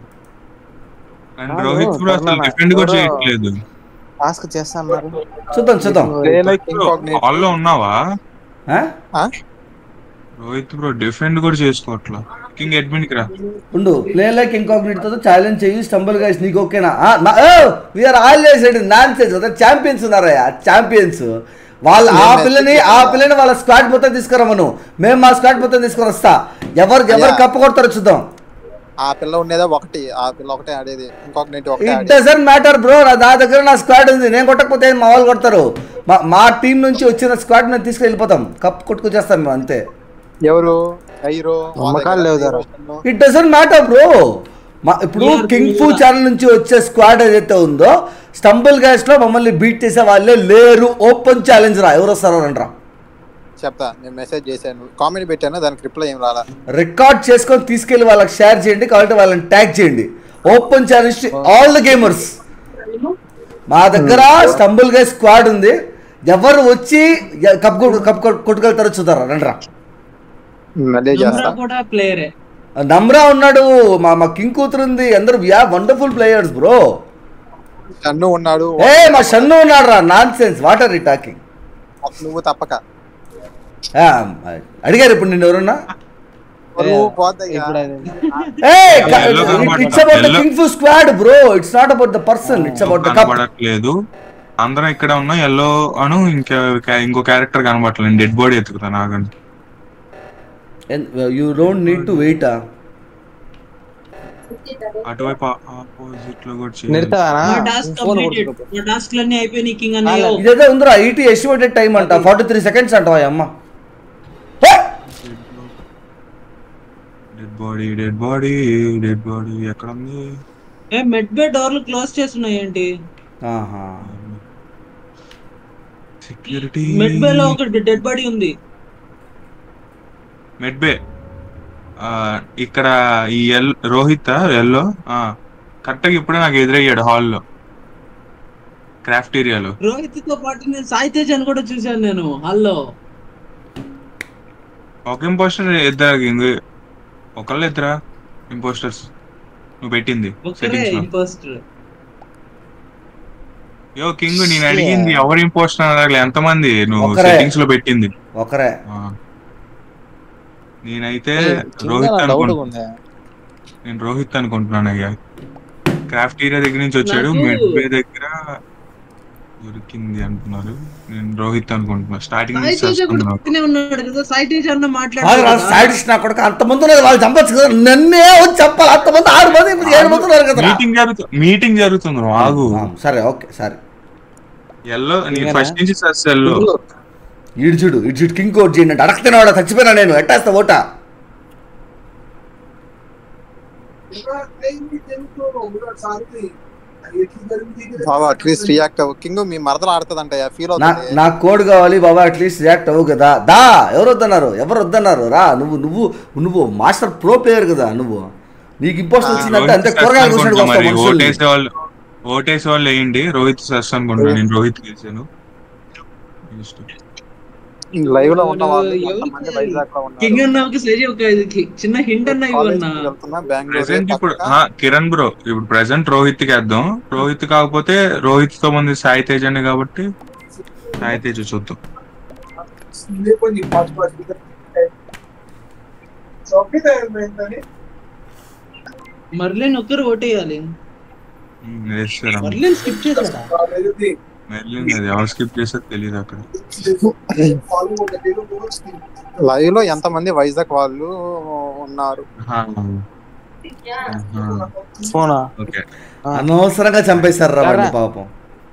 రోహిత్ బ్రో అసలు డిఫెండ్ కూడా చేయట్లేదు. టాస్క్ చేస్తా అన్నారు. చూద్దాం చూద్దాం. హాల్లో ఉన్నావా? ఆ రోహిత్ బ్రో డిఫెండ్ కూడా చేసుకోవట్లా. కింగ్ అడ్మిన్ కి రా. ఉండు ప్లే లైక్ ఇంకాగ్నిటో తో ఛాలెంజ్ చేయి. స్టంబుల్ గైస్ నీకు ఓకేనా? We are always ready. Nonsense. అదే ఛాంపియన్స్ ఉన్నారయ్యా, ఛాంపియన్స్. వాళ్ళ ఆ పిల్లని ఆ పిల్లని వాళ్ళ స్క్వాడ్ మొత్తం తీసుకురమ్మను. మేము మా స్క్వాడ్ మొత్తం తీసుకొని వస్తా. ఎవరు ఎవరు కప్పు కొడతారో చూద్దాం. ఆ పిల్ల ఉండేదా ఒకటి, ఆ పిల్ల ఒకటే ఆడేది. ఇంకాగ్నిటో ఒకటే. It doesn't matter bro. నా దగ్గర నా స్క్వాడ్ ఉంది. నేను కొట్టకపోతే మా వాళ్ళు కొడతారు. మా మా టీం నుంచి వచ్చిన స్క్వాడ్ మేము తీసుకుని వెళ్ళిపోతాం. కప్పు కొట్టుకొచ్చేస్తాం మేము అంతే. ఎవరు హైరో నమ్మకాలు లేవు. It doesn't matter bro. మా ఇప్పుడు కింగ్ ఫూ ఛానల్ నుంచి వచ్చే స్క్వాడ్ ఏదైతే ఉందో స్టంబుల్ గైస్ లో మమ్మల్ని బీట్ చేసే వాళ్ళే లేరు. ఓపెన్ ఛాలెంజ్ రా. ఎవరు వస్తారో రండి రా. చెప్తా. నేను మెసేజ్ చేశాను, కామెంట్ పెట్టాను, దానికి రిప్లై ఏం రాలా. రికార్డ్ చేసుకొని తీసుకెళ్లి వాళ్ళకి షేర్ చేయండి. కాబట్టి వాళ్ళని ట్యాగ్ చేయండి. Open challenge to all the gamers. మా దగ్గర స్టంబుల్ గైస్ స్క్వాడ్ ఉంది. ఎవరు వచ్చి కప్ కప్ కొట్టుకెళ్తారో చూద్దారా రండి రా. నమ్రా ఉన్నాడు. మా మా కింగ్ కూతురు ఉంది. అందరూ yeah wonderful players bro. Shannu ఉన్నాడు. ఏ మా షన్ను ఉన్నాడు రా. Nonsense. What are you talking? నువ్వు తప్పక అడిగారు ఇప్పుడు నిన్ను ఎవరన్నా? ఇట్స్ అబౌట్ ద కింగ్ ఫూ squad bro. It's not about the person. It's about the cup. లేదు అందరం ఇక్కడ ఉన్నా. ఎల్లో అను ఇంకా ఇంకో క్యారెక్టర్ కనబడట్లేదు. డెడ్ బాడీ ఎత్తుకుతాను ఆగండి. You don't need to wait. అటువైపు ఆపోజిట్ లో కూడా ఇదేదో ఉందిరా. ఈటీ ఎస్టిమేటెడ్ టైం అంట ఫార్టీ త్రీ సెకండ్స్ అంట. అమ్మ dead body dead body dead body ఎక్కడ ఉంది? మెడ్ బే డోర్లు క్లోజ్ చేస్తున్నాయి ఏంటి? సెక్యూరిటీ. మెడ్ బే లో ఒక డెడ్ బాడీ ఉంది. మెడ్బే ఇక్కడ ఈ ఎల్ రోహిత్ ఎల్లో కరెక్ట్ గా ఇప్పుడే నాకు ఎదురయ్యాడు హాల్లో క్రాఫ్టీరియాలో. రోహిత్ తో పాటు నేను సాయి తేజ్ అని కూడా చూశాను నేను హాల్లో. ఒక ఇంపోస్టర్ ఇద్దరు ఒకళ్ళు ఇద్దరా ఇంపోస్టర్స్ నువ్వు పెట్టింది? యో కింగ్ నేను అడిగింది ఎవరు ఇంపోస్టర్ అడగలే, ఎంతమంది నువ్వు ఒకరే. సెట్టింగ్స్ లో పెట్టింది. ఒకరే ఆ. నేనైతే కింగ్ రోహిత్ డౌట్ అనుకుంటున్నా. ఉందా? నేను రోహిత్ అనుకుంటున్నాను అయ్యా. క్రాఫ్ట్ ఏరియా దగ్గర నుంచి వచ్చాడు, నాకు- మిడ్ వే దగ్గర దొరికింది అంటున్నారు. నేను రోహిత్ అనుకుంటున్నా, స్టార్టింగ్ సాయి నుంచి తేజ కూడా చూసుకుంటున్నాను. పక్కనే ఉన్నాడు కదా, సాయి తేజ అన్న కాదు రా మాట్లాడుతున్నాడు సాడిస్ట్ నా కొడుకు, అంతమంది ఉన్నారు వాళ్ళు చంపచ్చు కదా, నన్నే వచ్చి చెప్పాలి. అంతమంది ఆరు మంది ఇప్పుడు ఏడు మంది ఉన్నారు కదా. మీటింగ్ జరుగుతుంది మీటింగ్ జరుగుతుంది రా, ఆగు. ఆ, సరే ఓకే సరే. ఎల్లో నేను కింగనా? ఫస్ట్ నుంచి సస్ ఎల్లో. ఇడ్చుడు ఇడ్చుడు కింగ్ కోట్ చేయండి అంటే అడగతినవాడా, చచ్చిపోయినా నేను ఎట్టేస్తా ఓటా. బాబా అట్లీస్ట్ రియాక్ట్ అవ్వు. కింగ్ మీ మరదలు ఆడుతుందంట, ఫీల్ నా అవుతుంది. నాకు కోడ్ కావాలి బాబా, అట్లీస్ట్ రియాక్ట్ అవ్వు కదా. దా ఎవరు వద్దన్నారు, ఎవరు వద్దన్నారు, రా నువ్వు నువ్వు నువ్వు మాస్టర్ ప్రో ప్లేయర్ కదా నువ్వు. నీకు ఇంపోస్ట్ వచ్చిందంటే అంతే కూరగాయలు కూర్చుంటే మరి ఓటేసే వాళ్ళు ఓటేసే వాళ్ళు వేయండి. రోహిత్ సస్ అనుకుంటున్నా, నేను రోహిత్ గెలిచాను. లైవ్ లో ఉన్న వాళ్ళు ఎవరు- ఎంతమంది వైజాగ్ లో కింగ్ ఉన్నారు. అన్నకి సరి ఒక ఇది కి- చిన్న హింట్ అన్న ఇవ్వన్నా. కాలేజ్కి వెళ్తున్నా, బెంగళూరు ప్రెసెంట్ ఇప్పుడు పక్క. ఆ, కిరణ్ బ్రో ఇప్పుడు ప్రెసెంట్ రోహిత్ కి వేద్దాం. రోహిత్ కాకపోతే రోహిత్ తో మంది సాయి తేజ్ అనే కాబట్టి సాయి తేజ్ చూద్దాం. మర్లేన్ ఒక్కరు ఓటేయాలి. ఉమ్, వేస్తారా? మర్లేన్ స్కిప్ చేశాడా? మెర్లిన్ అది ఎవరు స్కిప్ చేసేది తెలియదు అక్కడ. లైవ్ లో ఎంతమంది వైజాగ్ వాళ్ళు ఉన్నారు. ఆహా. ఆహా. ఫోనా? ఓకే. అనవసరంగా చంపేశారు రా వాడిని ఎరా. పాపం.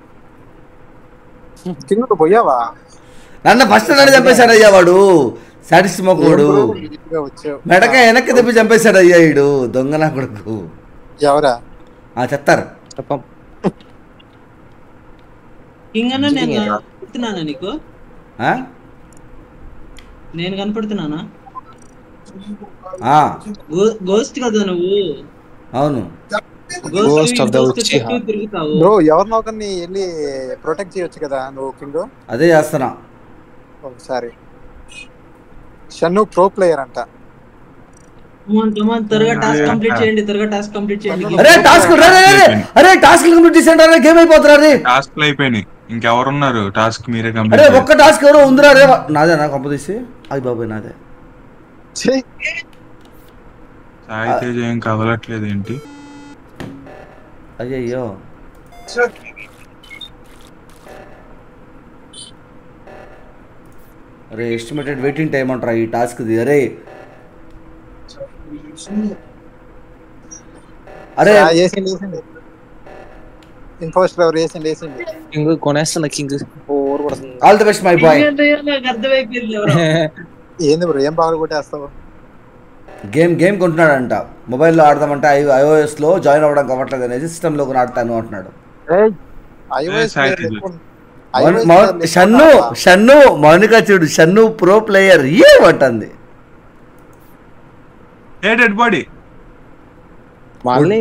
కింగ్ నువ్వు పోయావా? నన్ను ఫస్ట్ నన్ను చంపేశాడు అయ్యా వాడు, సాడిస్ట్ మొక్కుడు. నీట్గా వచ్చావు. మెడక వెనక్కి తిప్పి చంపేశాడు అయ్యా ఈడు దొంగ నా కొడుకు. ఎవరా? ఆ చెప్తారు. చెప్పం. కింగ్ అన్న నేను నిజంగా. కనపడుతున్నానా నీకు? ఆ? నేను కనపడుతున్నానా? ఆ, గోస్ట్ కదా నువ్వు. అవును. Ghost of the Ghost Uchiha. చుట్టూ తిరుగుతావు. బ్రో ఎవరినో ఒకరిని వెళ్ళి ప్రొటెక్ట్ చేయొచ్చు కదా నువ్వు కింగ్. అదే చేస్తున్నా. ఒకసారి షన్ను ప్రో ప్లేయర్ అంట. కమాన్ కమాన్ త్వరగా టాస్క్ కంప్లీట్ చేయండి, త్వరగా టాస్క్ కంప్లీట్ చేయండి. అరే టాస్క్ రే రే రే అరే టాస్క్ కంప్లీట్ చేసేయండి, గేమ్ అయిపోతురా రే. టాస్క్లు అయిపోయినాయి, ఇంకెవరున్నారు? టాస్క్ మీరే అరే కంప్లీట్ ఒక్క టాస్క్ ఎవరో ఉందిరా రే. నాదే నా కంప తీసి అది బాబాయ్ నాదే. ఛీ, సాయి తేజ్ ఏం కదలట్లేదు ఏంటి? అయ్యయ్యో అరే ఎస్టిమేటెడ్ వెయిటింగ్ టైం అంటారా ఈ టాస్క్ది. అరే అరే ఆ, వేసిండి వేసిండి. ఇన్ఫోస్టర్ ఎవరు వేసిండి వేసిండి. కింగ్ కొనేస్తున్నా. కింగ్ ఓవర్ పడుతుంది. All the best my boy. నాకు అర్థమైపోయింది ఎవరో. ఏంది బ్రో ఏం బాగా కొట్టేస్తావు? గేమ్ గేమ్ కొంటున్నాడంట, మొబైల్లో ఆడదామంటే ఐ ఐఓఎస్లో జాయిన్ అవ్వడం కావట్లేదు అనేసి సిస్టంలో కూడా ఆడతాను అంటున్నాడు. iOS Sai player Tej. ఎక్కువ- మౌన్- iOS మౌన్- player ఎక్కువ షన్ను ఉన్నారా? షన్ను మౌనిక చూడు, షన్ను ప్రో ప్లేయర్ ఏమంటుంది. ఏ డెడ్ బాడీ మళ్ళీ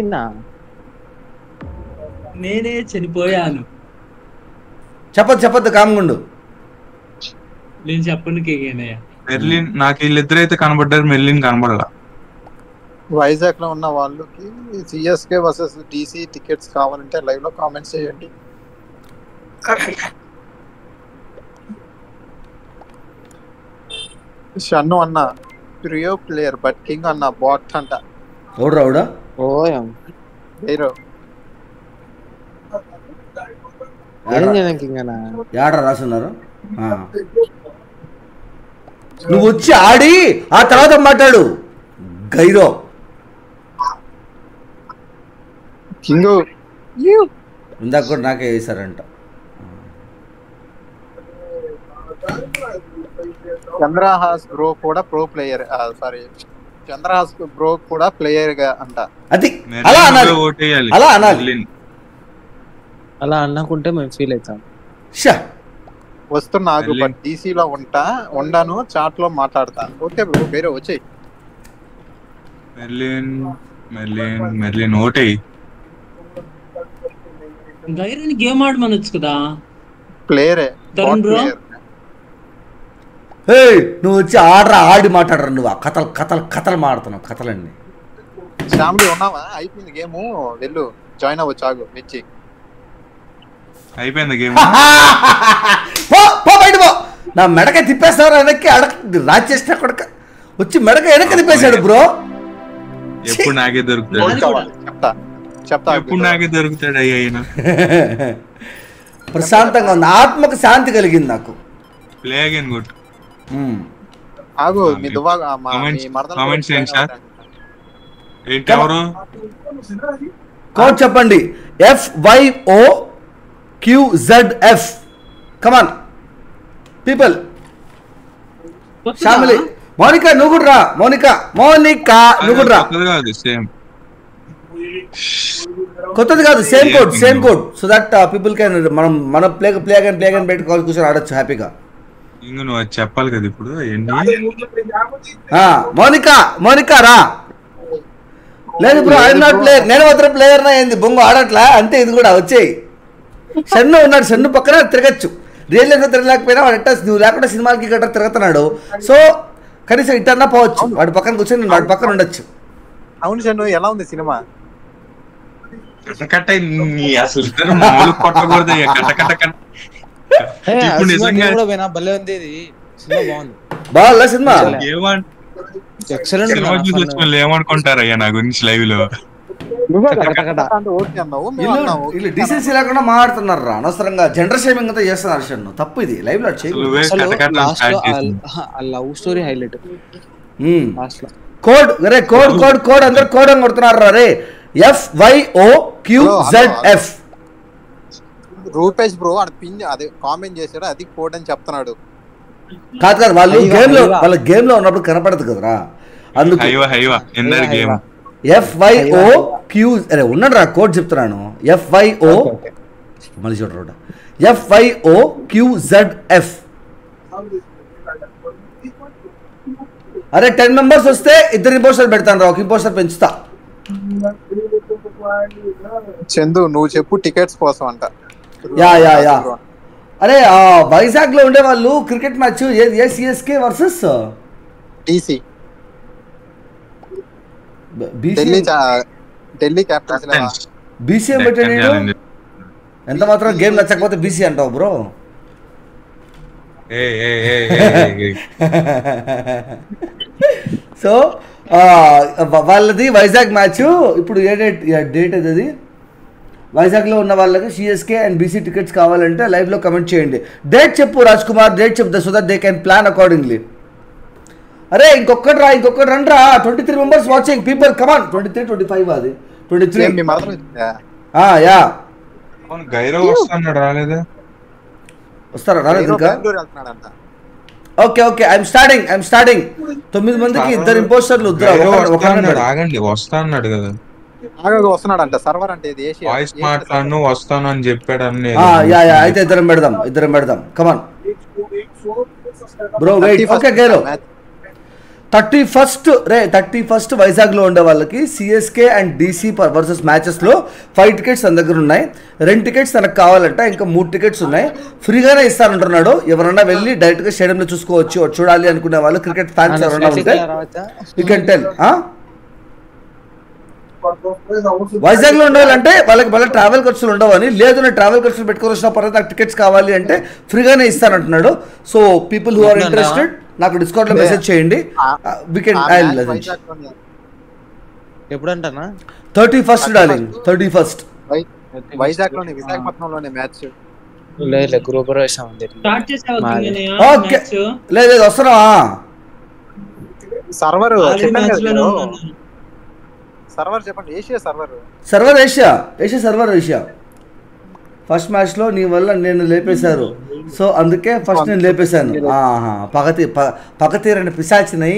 నేనే చనిపోయాను. చెప్పదు చెప్పొద్దు కామ్గుండు. నేను చెప్పను కేగేనయ్య. మెర్లిన్ నాకు వీళ్ళిద్దరు అయితే కనబడ్డారు, మెర్లిన్ కనబడలా. వైజాగ్ లో ఉన్న వాళ్ళకి సిఎస్కే వర్సెస్ డిసి టికెట్స్ కావాలంటే లైవ్ లో కామెంట్స్ చేయండి. షన్ను అన్న ప్రియో ప్లేయర్ బట్ కింగ్ అన్న బాట్ అంట. ఎవడు రావుడా ఓయం హీరో ఏం చేయడం కింగ్ అన్న? ఏడ రాసున్నారు. ఆ. నువ్వు వచ్చి ఆడి ఆ తర్వాత మాట్లాడు గైరో. కింగ్ ఇందాక కూడా నాకే వేశారంట. చంద్రహాస్ బ్రో కూడా pro player. Sorry Chandrahas bro కూడా ప్లేయర్ గా అంట. అది అలా అనాలి, మెర్లిన్ ఓటేయాలి. అలా అనాలి. మెర్లిన్. అలా అన్నాకుంటే మేము ఫీల్ అవుతాం. షా వస్తున్నా ఆగు, మెర్లిన్. బట్ డీసీ లో ఉంటా ఉండాను, చాట్ లో మాట్లాడతా. ఓకే బ్రో వేరే వచ్చేయి. మెర్లిన్ మెర్లిన్ మెర్లిన్ ఓటేయి. గైరని గేమ్ ఆడమనొచ్చు కదా. ప్లేయరే తరుణ్ బ్రో? హే నువ్వు వచ్చి ఆడరా, ఆడి మాట్లాడరా. నువ్వు ఆ కథలు కథలు కథలు మాడుతున్నావు కథలన్నీ. ఫ్యామిలీ ఉన్నావా? అయిపోయింది గేమ్, వెళ్ళు జాయిన్ అవ్వచ్చు. ఆగు వెచ్చి అయిపోయింది గేమ్. పో పో బయట పో. నా మెడక తిప్పేస్తారు వెనక్కి అడక రాజ్ చేసిన కొడక వచ్చి మెడక వెనక్కి తిప్పేశాడు బ్రో. ఎప్పుడు నాకే దొరుకుతాడు, చెప్తా చెప్తా ఎప్పుడు నాకే దొరుకుతాడు అయ్యా ఆయన. ప్రశాంతంగా ఉంది, ఆత్మకు శాంతి కలిగింది నాకు. ప్లే అగైన్ కొట్టు. ఆగు మీ దువ్వా మా Comments- మీ మరదలు comments కూడా ఏంటి సార్? జాయిన్ ఏంటి ఎవరు? కోడ్ చెప్పండి. F Y O Q Z F. Come on people. Family. Monika నువ్వు కూడా రా. మోనికా మోనికా నువ్వు కూడా రా. కొత్తది కాదు, సేమ్ కొత్తది కాదు, same code same code. So that people can మనం మన play play gun play gun పెట్టి కాల్ కూర్చొని ఆడొచ్చు హ్యాపీగా. ఇంక నువ్వు అది చెప్పాలి కదా ఇప్పుడు. ఏంటి మోనికా మోనికా రా. లేదు బ్రో ఐఎమ్ నాట్ ప్లేయర్, నేను మాత్రం ప్లేయర్ నా ఏంది బొంగు ఆడట్లా అంతే. ఇది కూడా వచ్చేయి. షన్ను ఉన్నాడు, షన్ను పక్కన తిరగచ్చు. రియల్ లైఫ్ తిరగలేకపోయినా వాడు ఎట్టా నువ్వు లేకుండా సినిమాకి గట్రా తిరుగుతున్నాడు. సో కనీసం ఇట్టన్నా పోవచ్చు. వాడి పక్కన కూర్చొని నేను వాడి పక్కన ఉండొచ్చు. అవును షన్ను ఎలా ఉంది సినిమా? కట్ట నీ అసలు ఇద్దరు మామూలు కొట్టకూడదు అయ్యా. కట్ట కట్ట కట్ట ఇప్పుడు నిజంగా భలే ఉంది ఇది. సినిమా బాగుంది. బాగుందా సినిమా? ఏమంట ఎక్సలెంట్. సినిమా చూసి వచ్చి వాళ్ళు ఏమనుకుంటారు అయ్యా నా గురించి లైవ్ లో? అంటే ఓకే అన్నావు మేము అన్నాము. వీళ్ళు డీసెన్సీ లేకుండా మాట్లాడుతున్నారు రా అనవసరంగా. జెండర్ షేమింగ్ అంతా చేస్తున్నారు షన్ను. తప్పు ఇది లైవ్ లో చేయి. నువ్వే కట్ట కట్ట స్టార్ట్ చేసి లవ్ స్టోరీ హైలైట్ లాస్ట్ లో. కోడ్ అరే కోడ్ కోడ్ కోడ్ అందరు కోడ్ అని కొడుతున్నారు రా రే. F Y O Q Z F. Rupesh bro అని పిన్ అదే కామెంట్ చేశాడు, అది కోడ్ అని చెప్తున్నాడు. కాదు కాదు వాళ్ళు గేమ్ లో వాళ్ళ గేమ్ లో ఉన్నప్పుడు కనపడదు కదరా అందుకు. హైవా హైవా ఎందరి game. F Y O Q అరే ఉన్నాడు రా కోడ్ చెప్తున్నాను. ఎఫ్ వై ఓ మళ్ళీ చూడరా. F Y O Q Z F. అరే టెన్ మెంబర్స్ వస్తే ఇద్దరు ఇంపోస్టర్ పెడతాను రా, ఒక ఇంపోస్టర్ పెంచుతా. చందు నువ్వు చెప్పు టికెట్స్ కోసం అంట. యా యా యా అరే వైజాగ్ లో ఉండే వాళ్ళు cricket match CSK versus TC BC Delhi చా- ఢిల్లీ క్యాపిటల్స్ బీసీఎం పెట్టాడు. ఎంత మాత్రం గేమ్ నచ్చకపోతే బీసీ అంటావు బ్రో. ఏ ఏ ఏ ఏ సో వాళ్ళది వైజాగ్ మ్యాచ్ ఇప్పుడు ఏ డేట్ డేట్ అది. వైజాగ్లో ఉన్న వాళ్ళకి సిఎస్కే అండ్ బీసీ టికెట్స్ కావాలంటే లైవ్లో కమెంట్ చేయండి. డేట్ చెప్పు రాజ్ కుమార్, డేట్ చెప్తా so that they can plan accordingly. అరే ఇంకొకటి రా ఇంకొకటి రండి రా. Twenty three members watching people come on. Twenty three twenty five అది ట్వంటీ త్రీ మీ మదర్ వచ్చిందా? యా గైరవ్ వస్తున్నాడు రాలేదా? వస్తారా రాలేదు ఇంకా? బెంగళూరు వెళ్తున్నాడంట. Okay okay I'm starting I'm starting. తొమ్మిది మందికి ఇద్దరు ఇంపోస్టర్లు గైరవ్ వస్తా అన్నాడు, ఆగండి వస్తా అన్నాడు కదా. ఆగగా వస్తున్నాడంట. సర్వర్ అంటే ఇది ఏషియా. వాయిస్ మాట్లాడను వస్తాను అని చెప్పాడు అన్నీ. యా యా అయితే ఇద్దరం పెడదాం ఇద్దరం పెడదాం come on bro wait. Okay Gaurav thirty first రే థర్టీ ఫస్ట్ వైజాగ్లో ఉండే వాళ్ళకి సిఎస్కే అండ్ డీసీ వర్సెస్ మ్యాచెస్లో ఫైవ్ టికెట్స్ తన దగ్గర ఉన్నాయి. రెండు టికెట్స్ తనకు కావాలంట, ఇంకా మూడు టికెట్స్ ఉన్నాయి. ఫ్రీగానే ఇస్తానంటున్నాడు. ఎవరన్నా వెళ్ళి డైరెక్ట్గా స్టేడియంలో చూసుకోవచ్చు. చూడాలి అనుకునే వాళ్ళు క్రికెట్ ఫ్యాన్స్ ఎవరన్నా ఉంటే యూ కెన్ టెల్. వైజాగ్లో ఉండే వాళ్ళంటే వాళ్ళకి మళ్ళీ ట్రావెల్ ఖర్చులు ఉండవని. లేదు నేను ట్రావెల్ ఖర్చులు పెట్టుకొని వచ్చిన పర్లేదు నాకు టికెట్స్ కావాలి అంటే ఫ్రీగానే ఇస్తానంటున్నాడు. So people who are interested నాకు డిస్కౌంట్ లో మెసేజ్ చేయండి. వీకెండ్ ఎప్పుడంటనా? Thirty first darling thirty first Vizag లోనే విశాఖపట్నంలోనే మ్యాచ్. లేదు గ్రూప్ వేసాం. స్టార్ట్ చేసావా ఓకే లేదు లేదు వస్తున్నావా? సర్వర్ చెప్పండి కదా మ్యాచ్ మీరు. సర్వర్ చెప్పండి. Asia server server Asia Asia server Asia. First match లో నీ వల్ల నేను లేపేశారు. సో అందుకే ఫస్ట్ నేను లేపేశాను. పగతి పగతీరని పిశాచినై.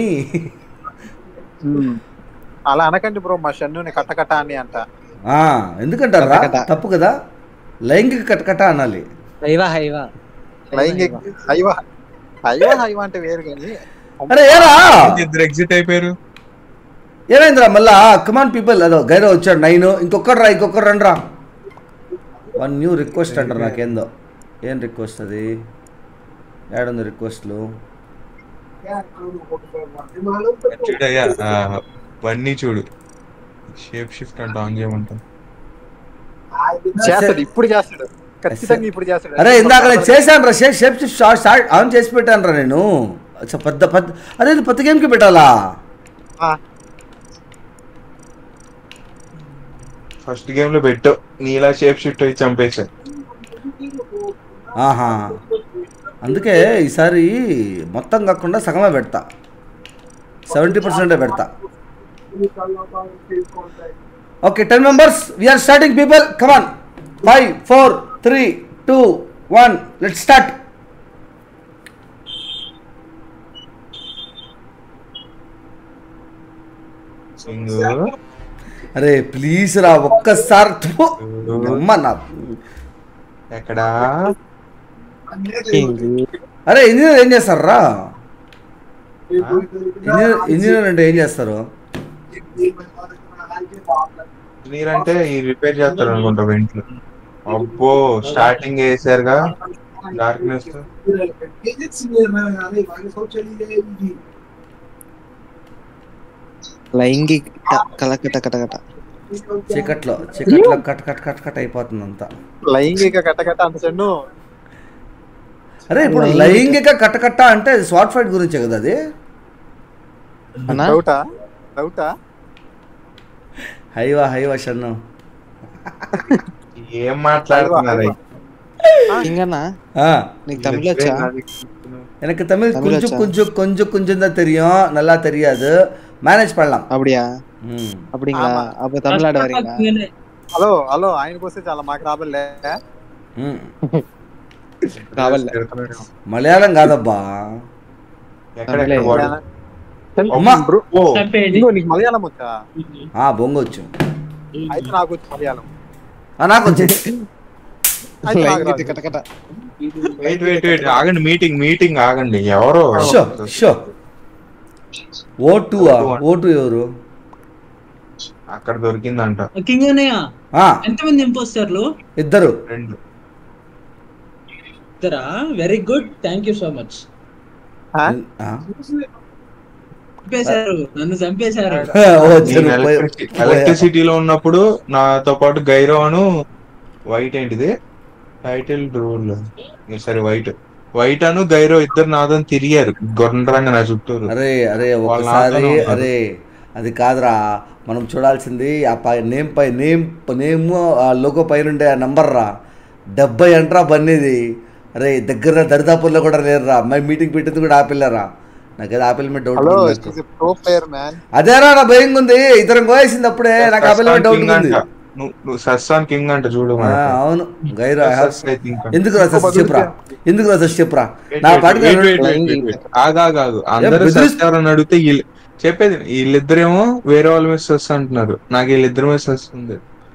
అలా అనకండి బ్రో, మా షన్నుని కట్టకట్ట అని అంట. ఎందుకంటారా? తప్పు కదా. లైంగిక కట్టకట్ట అనాలి. హైవా హైవా లైంగిక హైవా హైవా హైవా అంటే వేరు కానీ. అరే ఏరా ఇద్దరు ఎగ్జిట్ అయిపోయారు. ఏమైందిరా మళ్ళా? Come on people. అదో గైరవ్ వచ్చాడు. నైన్ ఇంకొకటి రా ఇంకొకటి రండి రా. వన్ న్యూ రిక్వెస్ట్ అంటారు నాకేందో. ఏం రిక్వెస్ట్ అది? ఏడుంది రిక్వెస్ట్లు? చూడయ్యా వన్నీ చూడు. షేప్ షిఫ్ట్ అంటే ఆన్ చేయమంటాం. చేస్తాడు ఇప్పుడు చేస్తాడు. ఖచ్చితంగా ఇప్పుడు చేస్తాడు. అరే ఇందాక నేను చేశాను రా shape shape short start on చేసి పెట్టాను రా నేను. అచ్చా పెద్ద పెద్ద అరే ఇది పెద్ద గేమ్కి పెట్టాలా? ఫస్ట్ గేమ్ లో పెట్టు నీలా షేప్ షిఫ్ట్ అయి చంపేసా. ఆహా అందుకే ఈసారి మొత్తం కాకుండా సగమే పెడతా, సెవెంటీ పర్సెంటే పెడతా. Okay ten members we are starting people come on. Five four three two one let's start. అరే ప్లీజ్ రా ఒక్కసారి అమ్మ నా ఎక్కడా. అరే ఇంజనీర్ ఏం చేస్తారు రా? ఇంజనీర్ ఇంజనీర్ అంటే ఏం చేస్తారు? ఇంజనీర్ అంటే ఈ రిపేర్ చేస్తారు అనుకుంటా ఇంట్లో. అబ్బో స్టార్టింగ్ వేసారుగా డార్క్నెస్. లైంగిక కలకట కటకట చీకట్లో చీకట్లో కట్ కట్ కట్ కట్ అయిపోతుంది అంతా. లైంగిక కట్టకట్ట అంత చెన్ను. అరే ఇప్పుడు లైంగిక కట్టకట్ట అంటే షార్ట్ ఫైట్ గురించే కదా అది? డౌటా డౌటా హైవా హైవా షన్ను ఏం మాట్లాడుతున్నారు? నీకు తమిళ వచ్చా? எனக்கு தமிழ் கொஞ்சம் கொஞ்சம் கொஞ்சம் கொஞ்சம் தான் தெரியும், நல்லா தெரியாது, மேனேஜ் பண்ணலாம். அப்படியா? அப்படிங்களா? அப்ப தமிழ் ஆட வரீங்களா? హలో హలో ఆయనకు వస్తే చాలా మాకు రాబల్లే. రాబల్లే మలయాళం కాదబ్బా. నీకు మలయాళం వచ్చా? బొంగొచ్చు. అయితే నాకు వచ్చి మలయాళం. నాకు వచ్చేది వెయిట్ వెయిట్ వెయిట్ ఆగండి, మీటింగ్ మీటింగ్ ఆగండి. ఎవరు ఓటు ఓటు ఎవరు అక్కడ దొరికిందంట? కింగ్ అన్నయ్య ఎంతమంది ఇంపోస్టర్లు? ఇద్దరు. రెండు ఇద్దరా? Very good, thank you so much. చంపేశారు నన్ను, చంపేశారు. ఎలక్ట్రిసిటీలో ఉన్నప్పుడు నాతో పాటు గైరవను వైట్ ఏంటిది టైటిల్ రూల్ సరే వైట్ వైట్ అను గైరో ఇద్దరు నాదని తిరిగారు గొర్రంగా నా చుట్టూరు. అరే అరే ఒకసారి అరే అది కాదురా మనం చూడాల్సింది ఆ పై నేమ్ పై నేమ్ నేమ్ ఆ లోగో పైన ఉండే ఆ నంబర్ రా, డెబ్బై అంటరా బన్నీది. అరే దగ్గర దరిదాపుల్లో కూడా లేరురా, మై మీటింగ్ పెట్టింది కూడా ఆపిల్లరా. నాకేదో ఆపిల్ మీద డౌట్. అదేరా నా భయం ఉంది, ఇతరం కోయేసింది అప్పుడే నాకు ఆపిల్ మీద డౌట్ ఉంది. సస్సాన్ కింగ్ అంట చూడు. అవును గైరా ఎందుకు రా సస్ చెప్పురా, ఎందుకు రా సస్ చెప్పురా. నా పాటికి ఆగాగాగు అందరూ సస్సారని అడిగితే చెప్పేది వీళ్ళిద్దరేమో వేరే వాళ్ళ మీద సస్ అంటున్నారు, నాకు వీళ్ళిద్దరి మీద సస్ ఉంది.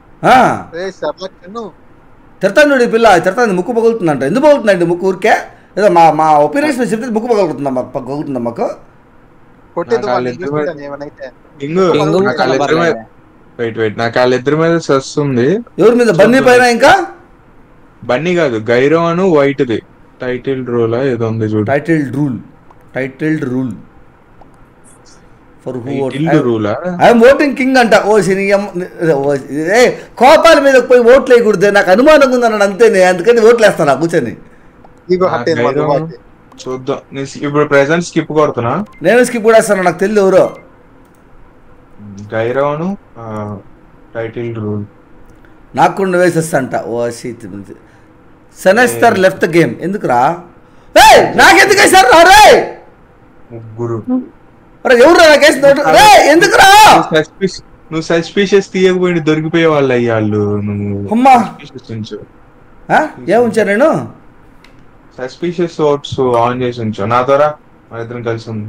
తిడతాను ఈ పిల్ల తిడతాను, ముక్కు పగులుతుందంట. ఎందుకు పగులుతుందండి ముక్కు? ఊరికే ఏదో మా మా ఒపీనియన్స్ మీద చెప్తే ముక్కు పగులుతుందా పగులుతుందా మాకు? వెయిట్ వెయిట్ నాకు వాళ్ళిద్దరి మీద సస్ ఉంది. ఎవరి మీద? బన్నీ పైన. ఇంకా బన్నీ కాదు గైరో అను వైట్ ది టైటిల్ రూల్ ఏదో ఉంది చూడు. Title rule titled rule for who rule I'm voting king అంట. ఓ శని ఏ కోపాల మీద పోయి ఓట్లు వేయకూడదు, నాకు అనుమానంగా ఉంది అన్నాడు అంతేనే, అందుకని ఓట్లు వేస్తాను కూర్చొని. చూద్దాం. ఇప్పుడు ప్రెసెంట్ స్కిప్ కొడుతున్నా. నేను స్కిప్ కూడా వేస్తాను, నాకు తెలియదు ఎవరో. గైరోను టైటిల్ రూల్ నాకు కూడా వేసేస్తా. ఓ సీట్ సెనెస్టర్ లెఫ్ట్ గేమ్ ఎందుకురా? నాకెందుకు వేసారు రా? రే ముగ్గురు ఎవరు నాకేసి ఎందుకురా? నువ్వు సస్పిషియస్ తీయకపోయి దొరికిపోయే వాళ్ళు అయ్యాళ్ళు. నువ్వు అమ్మా ఏం ఉంచా నేను? సస్పిషియస్ ఓట్స్ ఆన్ చేసి ఉంచా నా ద్వారా మన ఇద్దరం కలిసి ఉంది.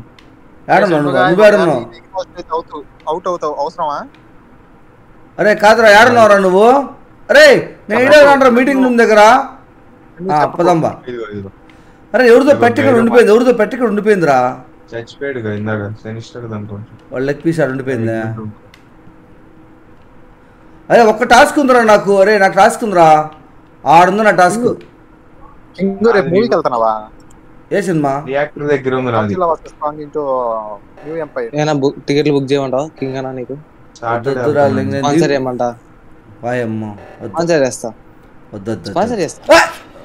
అరే కాదురా ఏడున్నావురా నువ్వు? అరే నేను ఇడే మీటింగ్ రూమ్ దగ్గర పదంబా. అరే ఎవరితో పెట్టిక ఉండిపోయింది, ఎవరితో పెట్టిక ఉండిపోయిందిరా. చచ్చిపోయాడు ఇందాక సెనిస్టర్ అనుకుంటా, వాళ్ళ లెగ్ పీస్ ఆడు ఉండిపోయిందా? అరే ఒక్క టాస్క్ ఉందిరా నాకు. అరే నాకు టాస్క్ ఉందిరా, ఆడుంది నా టాస్క్. ఏ సినిమా? రియాక్టర్ దగ్గర ఉంది నాది. టికెట్లు బుక్ చేయమంటావా కింగ్ అన్న? నీకు స్పాన్సర్ చేయమంటా? స్పాన్సర్ చేస్తా. వద్దు వద్దు స్పాన్సర్ చేస్తా.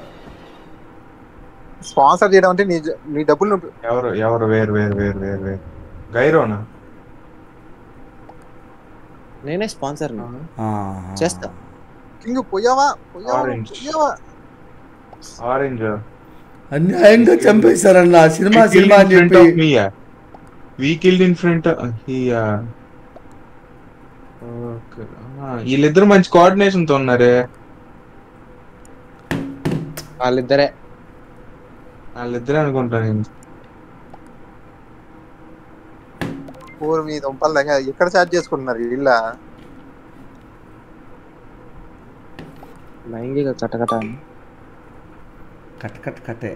స్పాన్సర్ చేయడం అంటే నీ జ- నీ డబ్బులు నువ్వు ఎవరు ఎవరు వేరు వేరు వేరు వేరు వేరు గైరోనా నేనే స్పాన్సర్ చేస్తా. కింగ్ పోయావా పోయావా Orange. పోయావా ఆరెంజ్ అన్యాయంగా చంపేశారన్న సినిమా సినిమా అని చెప్పి. వీ కిల్డ్ ఇన్ ఫ్రంట్ వీళ్ళిద్దరు మంచి కోఆర్డినేషన్ తో ఉన్నారే. వాళ్ళిద్దరే వాళ్ళిద్దరే అనుకుంటా నేను. ఊరు మీ దుంపల దగ్గర ఎక్కడ చార్జ్ చేసుకుంటున్నారు వీళ్ళ లైంగిక కటకట అని. కట్ కట్ కట్టే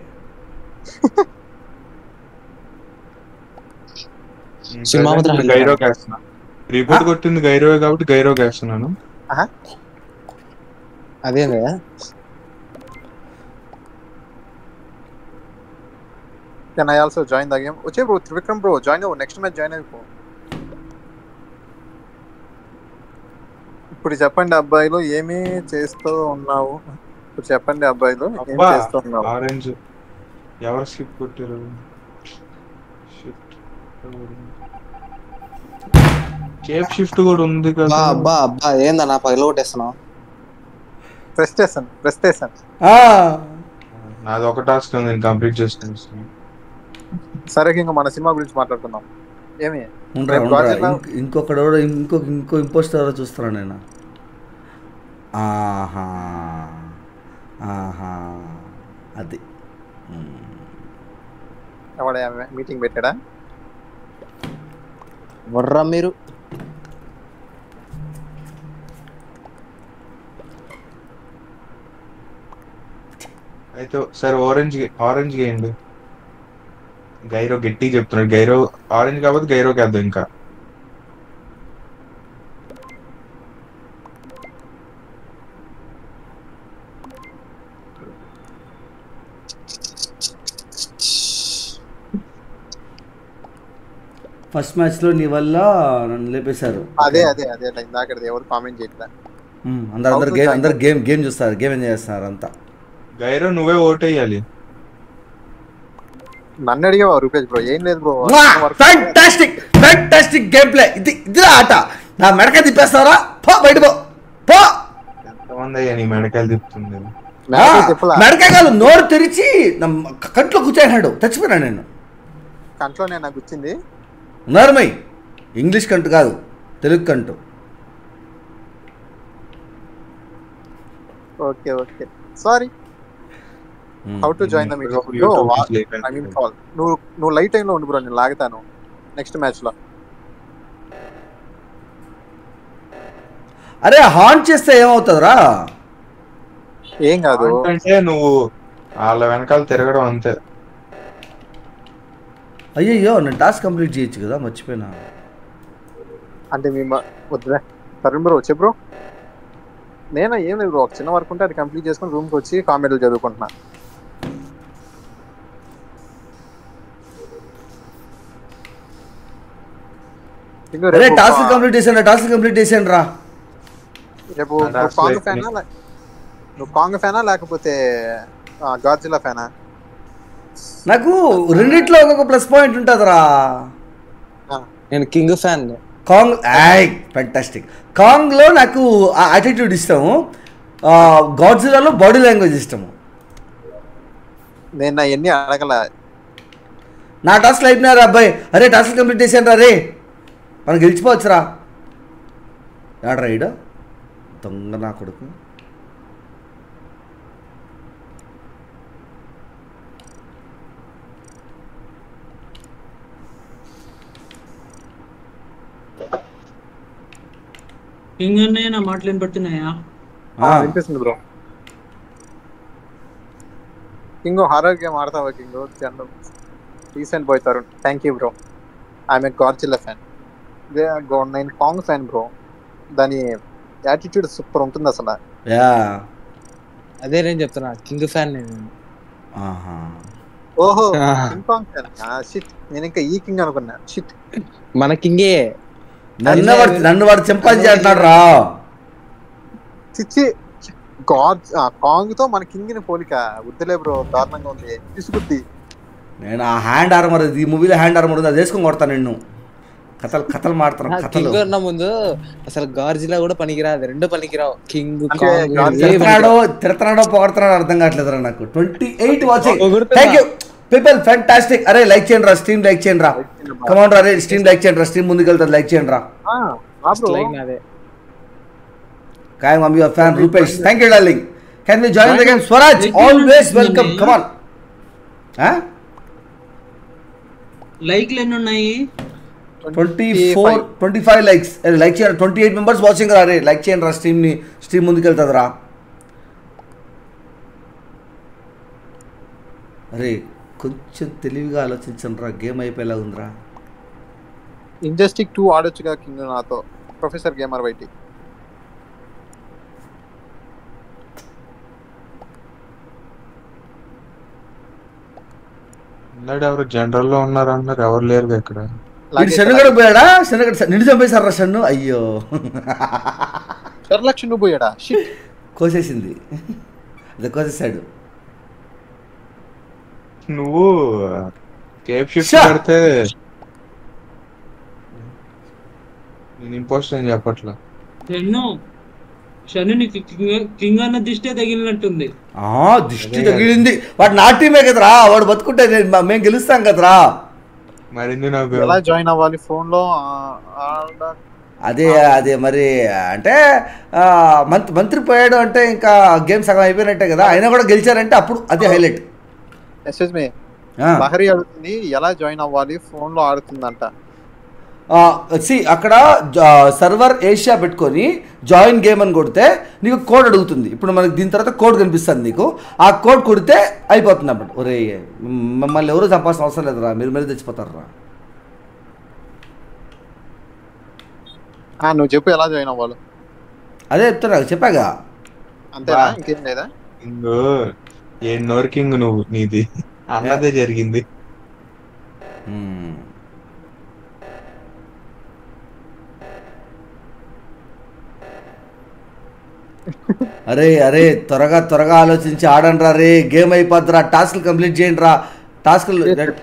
సినిమా మాత్రం గైరో వేస్తున్నా. రిపోర్ట్ కొట్టింది గైరో కాబట్టి గైరో వేస్తున్నాను. అదేందా can I also join the game వచ్చే బ్రో త్రివిక్రమ్ బ్రో జాయిన్ అవ్వు నెక్స్ట్ మ్యాచ్ జాయిన్ అయిపో. ఇప్పుడు చెప్పండి అబ్బాయిలు ఏమి చేస్తూ ఉన్నావు ఇప్పుడు చెప్పండి అబ్బాయిలు ఏం అబ్బా చేస్తూ ఉన్నావు. ఆరెంజ్ ఎవరు స్కిప్ కొట్టారు? షిఫ్ట్ షేప్ షిఫ్ట్ కూడా ఉంది అబ్బా కదా. అబ్బా అబ్బా ఏందన్నా పగల కొట్టేస్తున్నావు. ప్రెస్ చేస్తాను ప్రెస్ చేస్తాను నాది ఒక టాస్క్ నేను కంప్లీట్ చేసుకుని. సరే ఇంకా మన సినిమా గురించి మాట్లాడుకుందాం. ఏమి ఉండరా రేపు ఉండరా Godzilla- ఇంక- ఇంకొకడు ఎవడో ఇంకో ఇంకో ఇంపోస్టర్ ఎవరో చూస్తాను నేను. ఆహా ఆహా అది ఎవడ మీటింగ్ పెట్టాడా వర్రా మీరు. అయితే సరే ఆరెంజ్ ఆరెంజ్ గేయండి. గైరో గట్టి చెప్తున్నాడు. గైరో ఆరెంజ్ కాబట్టి గైరోకి వేద్దాం. ఇంకా ఫస్ట్ మ్యాచ్లో నీ వల్ల నన్ను లేపేశారు. అదే అదే అదే ఇందాక ఎవరు కామెంట్ చేయట్లే. ఉమ్, అందరు అందరు గేమ్ అందరు గేమ్ గేమ్ చూస్తారు, గేమ్ ఎంజాయ్ చేస్తున్నారు అంతా. గైరో నువ్వే ఓటేయాలి. నన్ను అడిగేవా రూపేష్ బ్రో ఏం లేదు bro. Fantastic fantastic game play. ఇది ఇదిరా ఆట. నా మెడక తిప్పేస్తారా? పో బయట పో పో. ఎంతమంది అయ్యా నీ మెడకాయలు తిప్పుతుంది. మెడకాయ కాదు, నోరు తెరిచి నా కంట్లో కూర్చోన్నాడు. చచ్చిపోయినా నేను. కంట్లోనే నాకు వచ్చింది. నర్మై ఇంగ్లీష్ కంటు కాదు, తెలుగు కంటు. Okay okay sorry. How to join the meeting? I mean call. నువ్వు నువ్వు లైట్ టైంలో ఉండు బ్రో, నేను లాగుతాను నెక్స్ట్ మ్యాచ్ లో. అరే హాన్ చేస్తే ఏమవుతుందిరా? ఏం కాదు అంటే నువ్వు వాళ్ళ వెనకాల తిరగడం అంతే. అయ్యయ్యో నేను టాస్క్ కంప్లీట్ చేయొచ్చు కదా, మర్చిపోయినా. అంటే మీ వద్దురా తరుణ్ బ్రో చెప్పు బ్రో. నేనా ఏం లేదు బ్రో, ఒక చిన్న వర్క్ ఉంటే అది కంప్లీట్ చేసుకుని రూమ్కి వచ్చి కామెంట్లు చదువుకుంటున్నా. అరే టాస్క్ కంప్లీట్ చేసాను టాస్క్ కంప్లీట్ చేసాను రా. రేపు నువ్వు కాంగ్ ఫ్యానా నువ్వు కాంగ్ ఫ్యానా లేకపోతే గాడ్జిల్లా ఫ్యానా? నాకు రెండిట్లో ఒక్కొక్క ప్లస్ పాయింట్ ఉంటుందిరా. నేను king fan. Kong I fantastic. కాంగ్లో నాకు ఆ యాటిట్యూడ్ ఇష్టము, గాడ్జిల్లాలో బాడీ లాంగ్వేజ్ ఇష్టము. నేను నా ఎన్ని అడగల. నా టాస్క్లు అయిపోయినారా అబ్బాయి? అరే టాస్క్ కంప్లీట్ చేశాను రా రే, మనం గెలిచిపోవచ్చురా. ఏడ్రా ఈడ దొంగ నా కొడుకు. కింగ్ అన్నయ్య నా మాటలు వినపడుతున్నాయా? వినిపిస్తుంది బ్రో. కింగ్ హారర్ గేమ్ ఆడతావా king? Recent boy Tarun thank you bro. I'm a Godzilla fan. నేను కాంగ్ ఫ్యాన్ బ్రో. దాని యాటిట్యూడ్ సూపర్ ఉంటుంది అసలు. యా అదే నేను చెప్తున్నా, కింగ్ ఫ్యాన్ నేను. ఓహో కింగ్ కాంగ్ ఫ్యాన్. షిట్ నేను ఇంకా ఈ కింగ్ అనుకున్నా. షిట్ మన కింగే. నన్ను వాడు నన్ను వాడు చింపాంజీ అంటున్నాడు రా. చిచ్చి గాడ్ కాంగ్ తో మన కింగ్ ని పోలిక వద్దులే బ్రో, దారుణంగా ఉంది తీసుకుద్ది. నేను ఆ హ్యాండ్ ఆర్మర్, ఈ మూవీలో హ్యాండ్ ఆర్మర్ ఉంది, అది వేసుకొని కొడతాను నిన్ను. కథలు కథలు మాడతాను కథలు. కింగ్ ఉన్న ముందు అసలు గార్జిలా కూడా పనికిరాదు, రెండు పనికిరావు. కింగ్ అంటే తిడుతున్నాడో తిడుతున్నాడో పొగడుతున్నాడో అర్థం కావట్లేదు నాకు. Twenty eight watching, thank you people, fantastic. అరే లైక్ చేయండి రా, స్ట్రీమ్ లైక్ చేయండి రా, కమాన్ రా, అరే స్ట్రీమ్ లైక్ చేయండి రా, స్ట్రీమ్ ముందుకు వెళ్తుంది, లైక్ చేయండి రా. కాయ్ mummy your fan Rupesh, thank you darling. Can we join the game? Swaraj always welcome, come on. లైక్లు ఎన్ని ఉన్నాయి? Twenty four twenty five likes. Like చేయండి. ట్వంటీ ఎయిట్ మెంబర్స్ వాచింగ్ రా, అరే లైక్ చేయండి రా, స్ట్రీమ్ని, స్ట్రీమ్ ముందుకు వెళ్తుంది రా. అరే కొంచెం తెలివిగా ఆలోచించండి రా, గేమ్ అయిపోయేలా ఉందిరా. ఇంజస్టిక్ టూ ఆడొచ్చుగా కింగ్ నాతో, ప్రొఫెసర్ గేమర్ వైటి. ఎవరు జనరల్ లో ఉన్నారు అన్నారు, ఎవరు లేరు ఇక్కడ. షన్నుగడ పోయాడా? షన్నుగడ నిన్ను చంపేశారా షన్ను? అయ్యో షర్లక్ష నువ్వు పోయాడా? కోసేసింది, అదే కోసేసాడు. నువ్వు కేప్ షిఫ్ట్ పెడితే నేను ఇంపోస్టర్ అని చెప్పట్లా. షన్ను షన్ను నీకు కింగ్ అన్న దిష్టే తగిలినట్టుంది. ఆ దిష్టి తగిలింది. వాడు నా టీమే కదరా, వాడు బతుకుంటే మేము గెలుస్తాం కదరా. మరి నాకు ఎలా జాయిన్ అవ్వాలి ఫోన్ లో? అదే అదే మరి అంటే మంత్రి మంత్రి పోయాడు అంటే ఇంకా గేమ్ సగం అయిపోయినట్టే కదా. అయినా కూడా గెలిచారంటే అప్పుడు అదే హైలైట్. మెసేజ్ మే లహరి అడుగుతుంది ఎలా జాయిన్ అవ్వాలి, ఫోన్ లో ఆడుతుందంట. సి అక్కడ సర్వర్ ఏషియా పెట్టుకొని జాయిన్ గేమ్ అని కొడితే నీకు కోడ్ అడుగుతుంది. ఇప్పుడు మనకి దీని తర్వాత కోడ్ కనిపిస్తుంది నీకు, ఆ కోడ్ కొడితే అయిపోతుంది అన్నమాట. ఒరే మమ్మల్ని ఎవరు చంపాల్సిన అవసరం లేదురా, మీరు మీరు తెచ్చిపోతారా. నువ్వు చెప్పు ఎలా జాయిన్ అవ్వాలి. అదే చెప్తున్నా, చెప్పాగా. అంతేనా, ఇంకేం లేదా? కింగ్ ఏ నోర్ కింగ్ నువ్వు, నీది అన్నదే జరిగింది. అరే అరే త్వరగా త్వరగా ఆలోచించి ఆడండి రా రే, గేమ్ అయిపోద్దిరా, టాస్క్లు కంప్లీట్ చేయండి రా. టాస్క్లు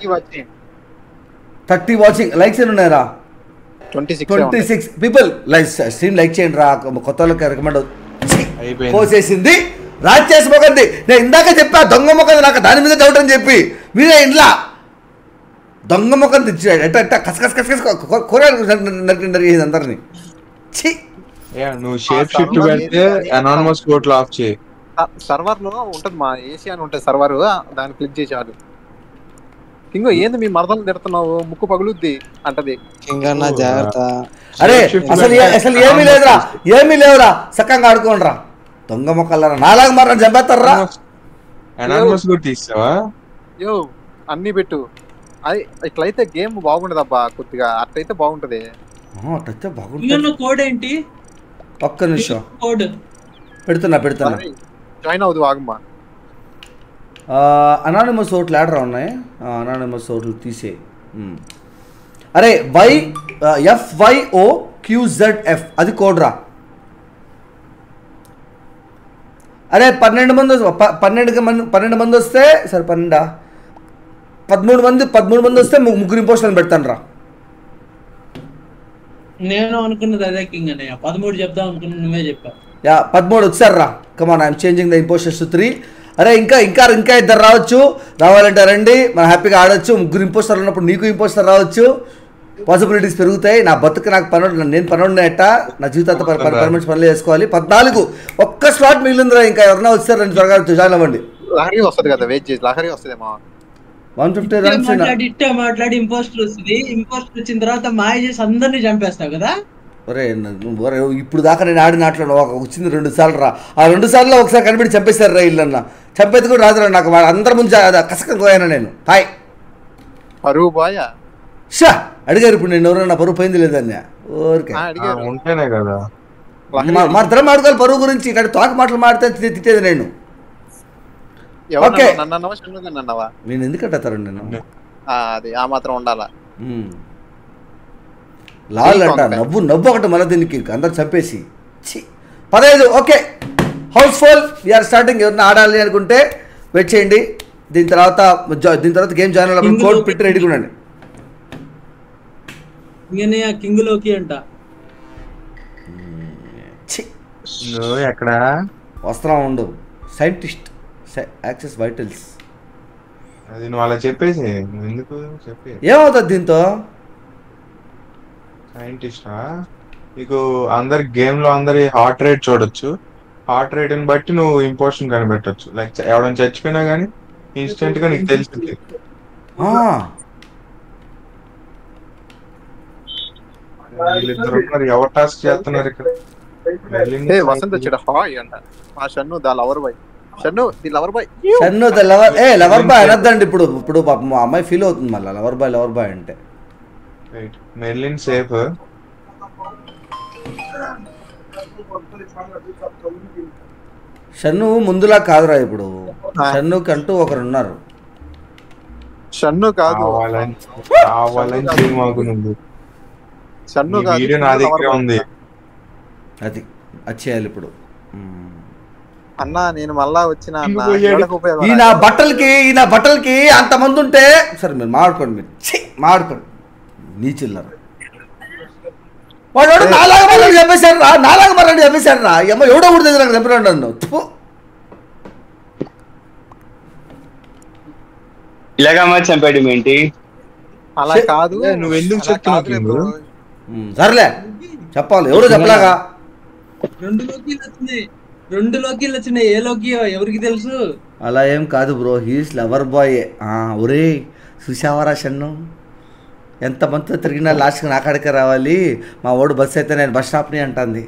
థర్టీ వాచింగ్, లైక్స్ ఎన్ని ఉన్నాయరా? Twenty six people like stream like చేయండి రా, కొత్త వాళ్ళకి రికమెండ్ పోసేసింది. రాజ్ చేసి మొకంది, నేను ఇందాక చెప్పా దొంగ మొకంది, నాకు దాని మీద డౌట్ అని చెప్పి మీరే ఇంట్లో దొంగ మొక్కని తెచ్చాడు. ఎట్ట ఎట్ట కస కస కస కూరగాయలు నరికి నరికేది అందరినీ. ఛీ నువ్వు షేప్ షిఫ్ట్ పెడితే అనానిమస్ కోడ్ ఆఫ్ చేయి. సర్వర్ లో ఉంటది, మా ఏషియా అని ఉంటది సర్వర్, దాన్ని క్లిక్ చేసి ఆడు. కింగ్ ఏంది మీ మరదలు తిడుతున్నావు, ముక్కు పగులుద్ది అంటది. కింగ్ అన్న జాగ్రత్త. అరే అసలు అసలు ఏమీ లేదురా, ఏమీ లేవురా, చక్కగా ఆడుకోండి రా. దొంగ మొక్కలరా, నాలాగా మరి చంపేస్తారా. అనానిమస్ కోడ్ తీస్తావా? యో అన్ని పెట్టు. అది ఇట్లయితే గేమ్ బాగుంటది అబ్బా, కొద్దిగా అట్లయితే బాగుంటది. అట్లయితే బాగుంటుంది. కోడ్ ఏంటి? ఒక్క నిమిషం కోడ్ పెడుతున్నా పెడుతున్నా జాయిన్ అవుదు ఆగమ్మా. అనానిమస్ ఓట్లు ఆడరా ఉన్నాయి, అనానిమస్ ఓట్లు తీసే. అరే వై ఎఫ్వైఓ క్యూజెడ్ఎఫ్ అది కోడ్ రా. అరే పన్నెండు మంది పన్నెండు మంది పన్నెండు మంది వస్తే సరే పన్నెండా పదమూడు మంది పదమూడు మంది వస్తే ముగ్గురు ఇంపోస్టర్లు పెడతాను రా. నేను అనుకున్నది అదే కింగ్ అన్నయ్య, పదమూడు చెప్దాం అనుకున్నా, నువ్వే చెప్పావు. యా పదమూడు వచ్చారు రా. Come on I'm changing the impostors to three. అరే ఇంకా ఇంకా ఇంకా ఇద్దరు రావచ్చు, రావాలంటే రండి, మనం హ్యాపీగా ఆడొచ్చు. ముగ్గురు ఇంపోస్టర్లు ఉన్నప్పుడు నీకు ఇంపోస్టర్ రావచ్చు, పాసిబిలిటీస్ పెరుగుతాయి. నా బతుకు నాకు పనుడు, నేను పనుడిన ఎట్టా నా జీవితంతో పర్మనెంట్ పనులు చేసుకోవాలి. పద్నాలుగు ఒక్క స్లాట్ మిగిలిందిరా, ఇంకా ఎవరైనా వచ్చారు రండి త్వరగా జాయిన్ అవ్వండి. లహరి వస్తుంది కదా, వెయిట్ చేసి లహరి వస్తుందేమో. వన్ ఫిఫ్టీ రన్స్ మాట్లాడి ఇట్టే మాట్లాడి ఇంపోస్టర్ వస్తుంది, ఇంపోస్టర్ వచ్చిన తర్వాత మాయ చేసి అందరినీ చంపేస్తావు కదా. ఒరే ఇప్పుడు దాకా నేను ఆడిన ఆటలో వచ్చింది రెండు సార్లు రా, ఆ రెండు సార్లు ఒకసారి కనిపెట్టి చంపేశారు రా. ఇల్లన్న చంపేది కూడా రాదురా నాకు, అందరి ముందు కసకం పోయాను నేను. హాయ్ పరువు బాయా షా అడిగారు ఇప్పుడు నేను ఎవరైనా పరువు పోయింది లేదన్న ఊరికే ఉంటేనే కదా. మా ఇద్దరం ఆడుకోవాలి పరువు గురించి, ఇక్కడ తోక మాటలు మాడితే తిట్టేది నేను. నేను ఎందుకు అట్టారు నేను, అది ఆ మాత్రం ఉండాలా. లాల్ అంట నవ్వు నవ్వు ఒకటి మళ్ళీ దీనికి అందరు చంపేసి. పదహైదు ఓకే హౌస్ఫుల్ వీఆర్ స్టార్టింగ్. ఎవరిని ఆడాలి అనుకుంటే వెయిట్ చేయండి. దీని తర్వాత జా- దీని తర్వాత గేమ్ జాయిన్ అవ్వాలి. కోడ్ పెట్టి రెడీగా ఉండండి. ఇంకనే ఆ కింగ్ లోకి అంట. ఛీ, నువ్వు ఎక్కడ వస్త్రం ఉండు. Scientist access vitals. అది నువ్వు అలా చెప్పేసి నువ్వు ఎందుకు చెప్పి ఏమవుతుంది దీంతో? సైంటిస్టా నీకు అందరి గేమ్ లో అందరి హార్ట్ రేట్ చూడొచ్చు. హార్ట్ రేట్ ని బట్టి నువ్వు ఇంపోర్షన్ కనిపెట్టొచ్చు. లైక్ ఎవరైనా చచ్చిపోయినా గానీ ఇన్స్టెంట్ గా నీకు తెలిసింది. ఆ, వీళ్ళిద్దరు ఉన్నారు. ఎవరు టాస్క్ చేస్తున్నారు ఇక్కడ? ఏ వసంత్ వచ్చాడు హాయ్ అంట. ఆ Shannu the lover boy. Shannu the lover boy. Shannu the lover. ఏ లవర్ బాయ్ అనొద్దండి ఇప్పుడు. ఇప్పుడు పాపం మా అమ్మాయి ఫీల్ అవుతుంది మళ్ళీ లవర్ బాయ్ లవర్ బాయ్ అంటే. Right Merlin safe. షన్ను ముందులా కాదురా ఇప్పుడు. షన్నుకి అంటూ ఒకరు ఉన్నారు. షన్ను కాదు కావాలని కావాలని చేయి మాకు నువ్వు. షన్ను ఈ కాదు వీడియో నా దగ్గర ఉంది. అది అది చేయాలి ఇప్పుడు. అన్న నేను మళ్ళా వచ్చిన అన్న ఇంకో ఏడు. ఎవరికి ఉపయోగం ఈ నా బట్టలకి ఈ నా బట్టలకి అంతమంది ఉంటే సరే మీరు మాడుకోండి. మీరు ఛీ, మాడుకోండి నీచిల్లరు. వాడు నాలాగా మరని చెప్పేశారు రా. నాలాగా మరని చెప్పేశారు రా. అమ్మ ఎవడో కూడా దగ్గర నాకు చెప్పినాడు నన్ను. థు. ఇలాగా మరి చంపాడు ఏంటి? అలా కాదు. ఏ, నువ్వు ఎందుకు అలా చెప్తున్నావు కాదులే కింగు? bro. ఉమ్, సర్లే చెప్పాలి. ఎవడో చెప్పలాగా. రెండు లోకీలు వచ్చినాయి. రెండు లోకీలు వచ్చినాయి. ఏ లోకి ఎవరికి తెలుసు? అలా ఏం కాదు బ్రో. He's lover boy. ఒరే చూసావరా షన్ను ఎంతమందితో తిరిగినా లాస్ట్కి నా కాడికే రావాలి. మా ఓడు బస్సు అయితే నేను బస్ స్టాప్ని అంటుంది.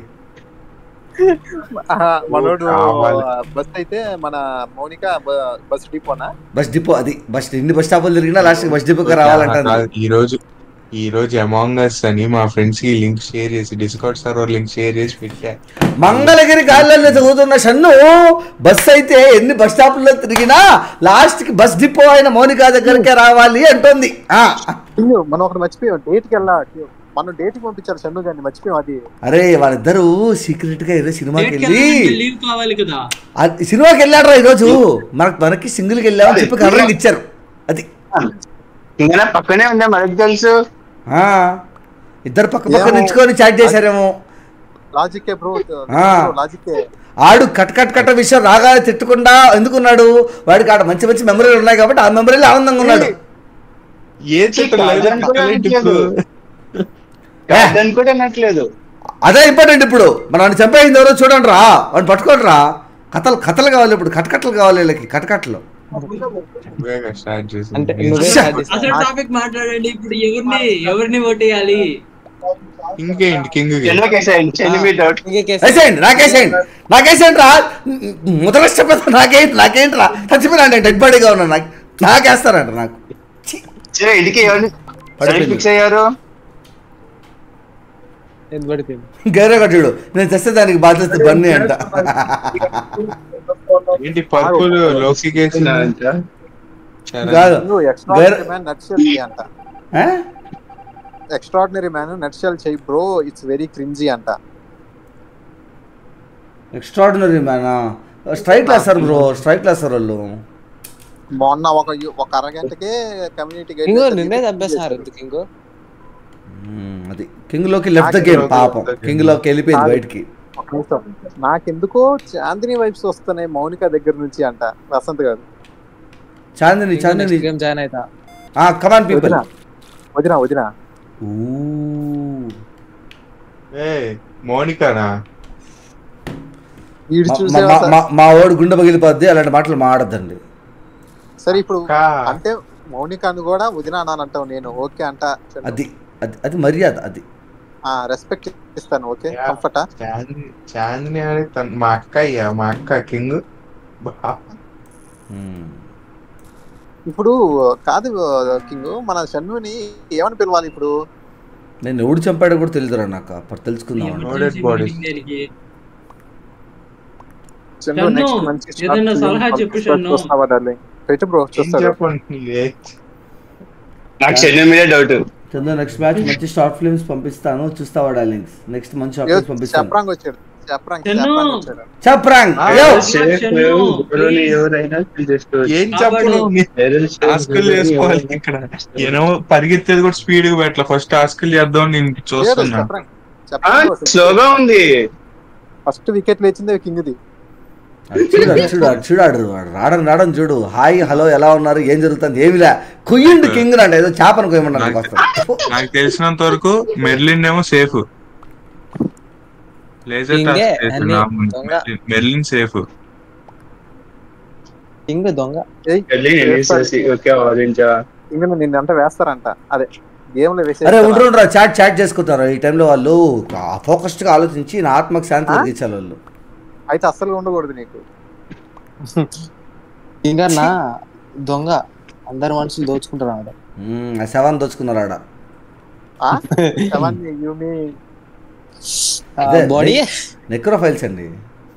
ఆహా, మనోడు కావాలి. బస్ అయితే మన మౌనిక బ- బస్ డిపోనా. బస్ డిపో అది బస్ ఇన్ని బస్ స్టాపులు తిరిగినా లాస్ట్కి బస్ డిపోకి రావాలంటుంది. కాదు, ఈ రోజు ఈ రోజు అమాంగ్ అస్ అని మా ఫ్రెండ్స్ కి లింక్ షేర్ చేసి డిస్కౌంట్ సర్వర్ లింక్ షేర్ చేసి పెట్టా. మంగళగిరి గాలిలో చదువుతున్న షన్ను బస్ అయితే ఎన్ని బస్ స్టాపుల్లో తిరిగినా లాస్ట్కి బస్ డిపో అయిన మౌనిక దగ్గరికే రావాలి అంటుంది. ఆ. అయ్యో, మనం ఒకటి మర్చిపోయాం. డేట్ కి వెళ్ళా మనం డేట్ కి పంపించారు షన్ను గారిని, మర్చిపోయాం. అది అరే వాళ్ళిద్దరూ సీక్రెట్ గా ఈరోజు సినిమాకి డేట్కి వెళ్ళి వెళ్ళాలంటే లీవ్ కావాలి కదా. ఆ సినిమాకి వెళ్ళాడరా ఈరోజు. మనకి మనకి సింగిల్కి వెళ్ళామని చెప్పి కలరింగ్ ఇచ్చారు. అది ఇంకా పక్కనే ఉందా మనకు తెలుసు. ఆ, ఇద్దరు పక్క పక్క నించుకొని చాట్ చేశారేమో. లాజిక్కే బ్రో. ఆ. లాజిక్కే. ఆడు కట్ కట్ కట్ట విషయం రాగానే తిట్టకుండా ఎందుకున్నాడు? వాడికి ఆడ మంచి మంచి మెమరీలు ఉన్నాయి కాబట్టి ఆ మెమరీలు ఆనందంగా ఉన్నాడు. ఏ చిత్రం లేదు, కాలేంటి ఇప్పుడు? కాదని కూడా అనట్లేదు. అదే ఇంపార్టెంట్ ఇప్పుడు. మన వాడిని చంపేయింది ఎవరో చూడండి రా. వాడిని పట్టుకోండి రా. కథలు కథలు కావాలి ఇప్పుడు. కటకట్టలు కావాలి వీళ్ళకి. కటకట్టలు. వేగంగా స్టార్ట్ చేసి అంటే నువ్వే start చేస్తావా? అసలు టాపిక్ మాట్లాడండి ఇప్పుడు. ఎవరిని ఎవరిని ఓటేయాలి? ఇంకేంటి కింగ్ చెన్నకేసేయండి. చెన్ని మీద డౌట్. ఇంకే కేసు. వేసేయండి నాకేసేయండి నాకేసేయండి రా. ముదలష్టపద నాకేంటి నాకేంటి రా. చచ్చిపోయినా అంటే డెడ్ బాడీగా ఉన్నాను. నాకు నాకేస్తారంట నాకు. ఛీ. సరే ఇంటికి ఎవరు పడిపోయింది. ఫిక్స్ అయ్యారు? ఎంత పడిపోయింది? గైరే కట్టుడు నేను తెస్తే దానికి బాధ్యత బన్నీ అంట. ఏంటి పర్పుల్ లోకి కేసు కాదు ఎక్స్ట్రాడినరీ మ్యాన్ నట్షెల్ అంట. ఆ? ఎక్స్ట్రాడినరీ మ్యాన్ నట్షెల్ చెయ్యి బ్రో. ఇట్స్ వెరీ క్రింజీ అంట. ఎక్స్ట్రాడినరీ మ్యానా? స్ట్రైక్ లేస్తారు బ్రో. స్ట్రైక్ లేస్తారు వాళ్ళు. మొన్న ఒక ఒక అరగంటకే కమ్యూనిటీ ఇంకో నిన్నే చంపేస్తున్నారు ఎందుకు ఇంకో? మ్మ్, అది కింగ్ లోకి లెఫ్ట్ ద గేమ్. పాపం కింగ్ లోకి వెళ్ళిపోయింది బయటికి. నాకెందుకో చాందిని వైబ్స్ వస్తున్నాయి మౌనిక దగ్గర నుంచి అంట వసంత్ గారు. చాందిని చాందిని గేమ్ జాయిన్ అవుతా. Come on people. వదినా వదినా వదినా ఏ మోనికానా? వీడు చూసే మా వాడు గుండె పగిలిపోద్ది. అలాంటి మాటలు మాడద్దండి. సరే ఇప్పుడు కా. అంటే మౌనికాను కూడా వదినా అన్నానంటావు. నేను ఓకే అంట. అది అది అది మర్యాద. అది రెస్పెక్ట్ ఇస్తాను. ఓకే కంఫర్టా? చాందిని చాందిని అని తన- మా అక్క అయ్యా మా అక్క కింగ్. మ్మ్. ఇప్పుడు కాదు కింగ్, మన షన్నుని ఏమని పిలవాలి ఇప్పుడు? నేను ఎవడు చంపాడో కూడా తెలియదురా నాకు. అప్పుడు తెలుసుకుందాం. Loaded bodies. దేనికి? షన్ను షన్ను, నెక్స్ట్ మంచి ఏదైనా సలహా చెప్పు షన్ను. చూస్తావా డార్లింగ్? పెట్టు బ్రో ఏం చూస్తాడు. చెప్పండి ఏ? నాకు చెన్ని మీద డౌట్. చంద్ర నెక్స్ట్ మ్యాచ్ మంచి షార్ట్ ఫిల్మ్స్ పంపిస్తాను చూస్తావా డార్లింగ్స్. నెక్స్ట్ మంచి షార్ట్ ఫిల్మ్స్ పంపిస్తాను. చెప్పరాంగ్ వచ్చాడు చెప్పరాంగ్ చెన్ను. చెప్పరాంగ్ వచ్చాడు. చెప్పరాంగ్ ఆ, యో ఎవరైనా ఏం చెప్పు టాస్కులు చేసుకోవాలి ఇక్కడ. ఏమో పరిగెత్తేది కూడా స్పీడ్ గా పెట్టలే. ఫస్ట్ టాస్కులు చేద్దాం నేను లేదు, చూస్తున్నా. చెప్పరాంగ్ చెప్పరాంగ్ స్లోగా ఉంది. ఫస్ట్ వికెట్ లేచింది కింగ్ది. అటు చూడు అటు చూడు అటు చూడు ఆడు వాడు రావడం రావడం చూడు. హాయ్ హలో ఎలా ఉన్నారు ఏం జరుగుతుంది ఏమిలా కుయ్యండి కింగ్ అంటే ఏదో చేపను కొయ్యమన్నారు నాకు నాకు తెలిసినంత వరకు మెర్లిన్ ఏమో సేఫ్. లేజర్ కింగే, టాస్క్ చేస్తున్నా. అన్ని దొంగ. Merlin safe. కింగ్ దొంగ. ఓకే ఆరెంజ్ కింగ్ నిన్నంటే వేస్తారంట. అదే గేమ్ లో వేసే అరే ఉండ్రు ఉండ్రా చాట్ చాట్ చేసుకుంటారు ఈ టైంలో వాళ్ళు ఫోకస్డ్గా ఆలోచించి నా ఆత్మకు శాంతి కలిగించాలి వాళ్ళు. అయితే అస్సలు ఉండకూడదు నీకు. కింగ్ అన్న దొంగ అందరు మనుషులు దోచుకుంటారు ఆడ. మ్మ్, ఆ శవాన్ని దోచుకున్నారు ఆడ. ఆ? శవాన్ని you mean అదే, బాడీ నెక్రోఫైల్స్ అండి.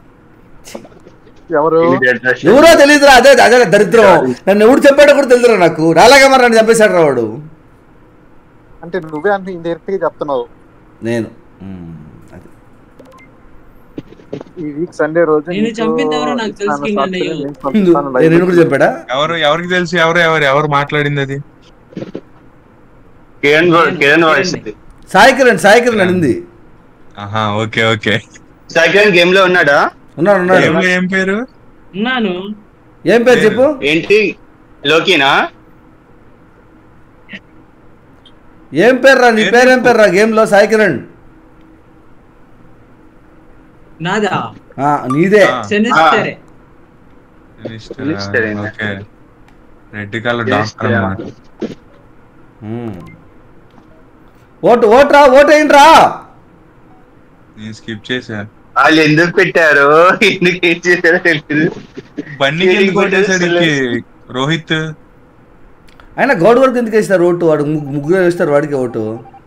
ఎవరు ఎవరో తెలియదురా. అదే అదే దరిద్రం. నన్ను ఎవడు చెప్పాడో కూడా తెలియదురా నాకు. రాలాగా మరి నన్ను చంపేశాడు రా వాడు. అంటే నువ్వే అంటే ఇండైరెక్ట్ గా చెప్తున్నావు. నేను మ్మ్, అది ఈ వీక్ సండే రోజు నేను చంపింది ఎవరో నాకు తెలుసు కింగ్ అన్నయ్య. నేను కూడా చెప్పాడా? ఎవరు ఎవరికి తెలుసు ఎవరు ఎవరు ఎవరు మాట్లాడింది అది? కిరణ్ కిరణ్ వాయిస్ సాయి కిరణ్ సాయి కిరణ్ అనింది. ఆహా ఓకే ఓకే. సెకండ్ గేమ్ లో ఉన్నాడా? ఉన్నాడు ఉన్నాడు. ఏం ఏం పేరు? ఉన్నాను. ఏం పేరు చెప్పు. ఏంటి లోకినా? ఏం పేరు రా నీ పేరు? ఏం పేరు రా గేమ్ లో? సాయి కిరణ్. నాదా ఆ, నీదే. సెనిస్టరే. ఓకే. రెడ్ కలర్ డాక్టర్ అన్నమాట. మ్మ్. ఓటు ఓట్రా ఓటు ఏంటి రా? నేను స్కిప్ చేశా. వాళ్ళు ఎందుకు పెట్టారు ఎందుకు ఏం చేశారో తెలియదు. బండికి ఎందుకు కొట్టేశాడు ఈకి? రోహిత్ ఆయన గౌడ్ వరకు ఎందుకు వేస్తారు ఓటు? వాడు ముగ్గు- ముగ్గురు వేస్తారు వాడికి ఓటు.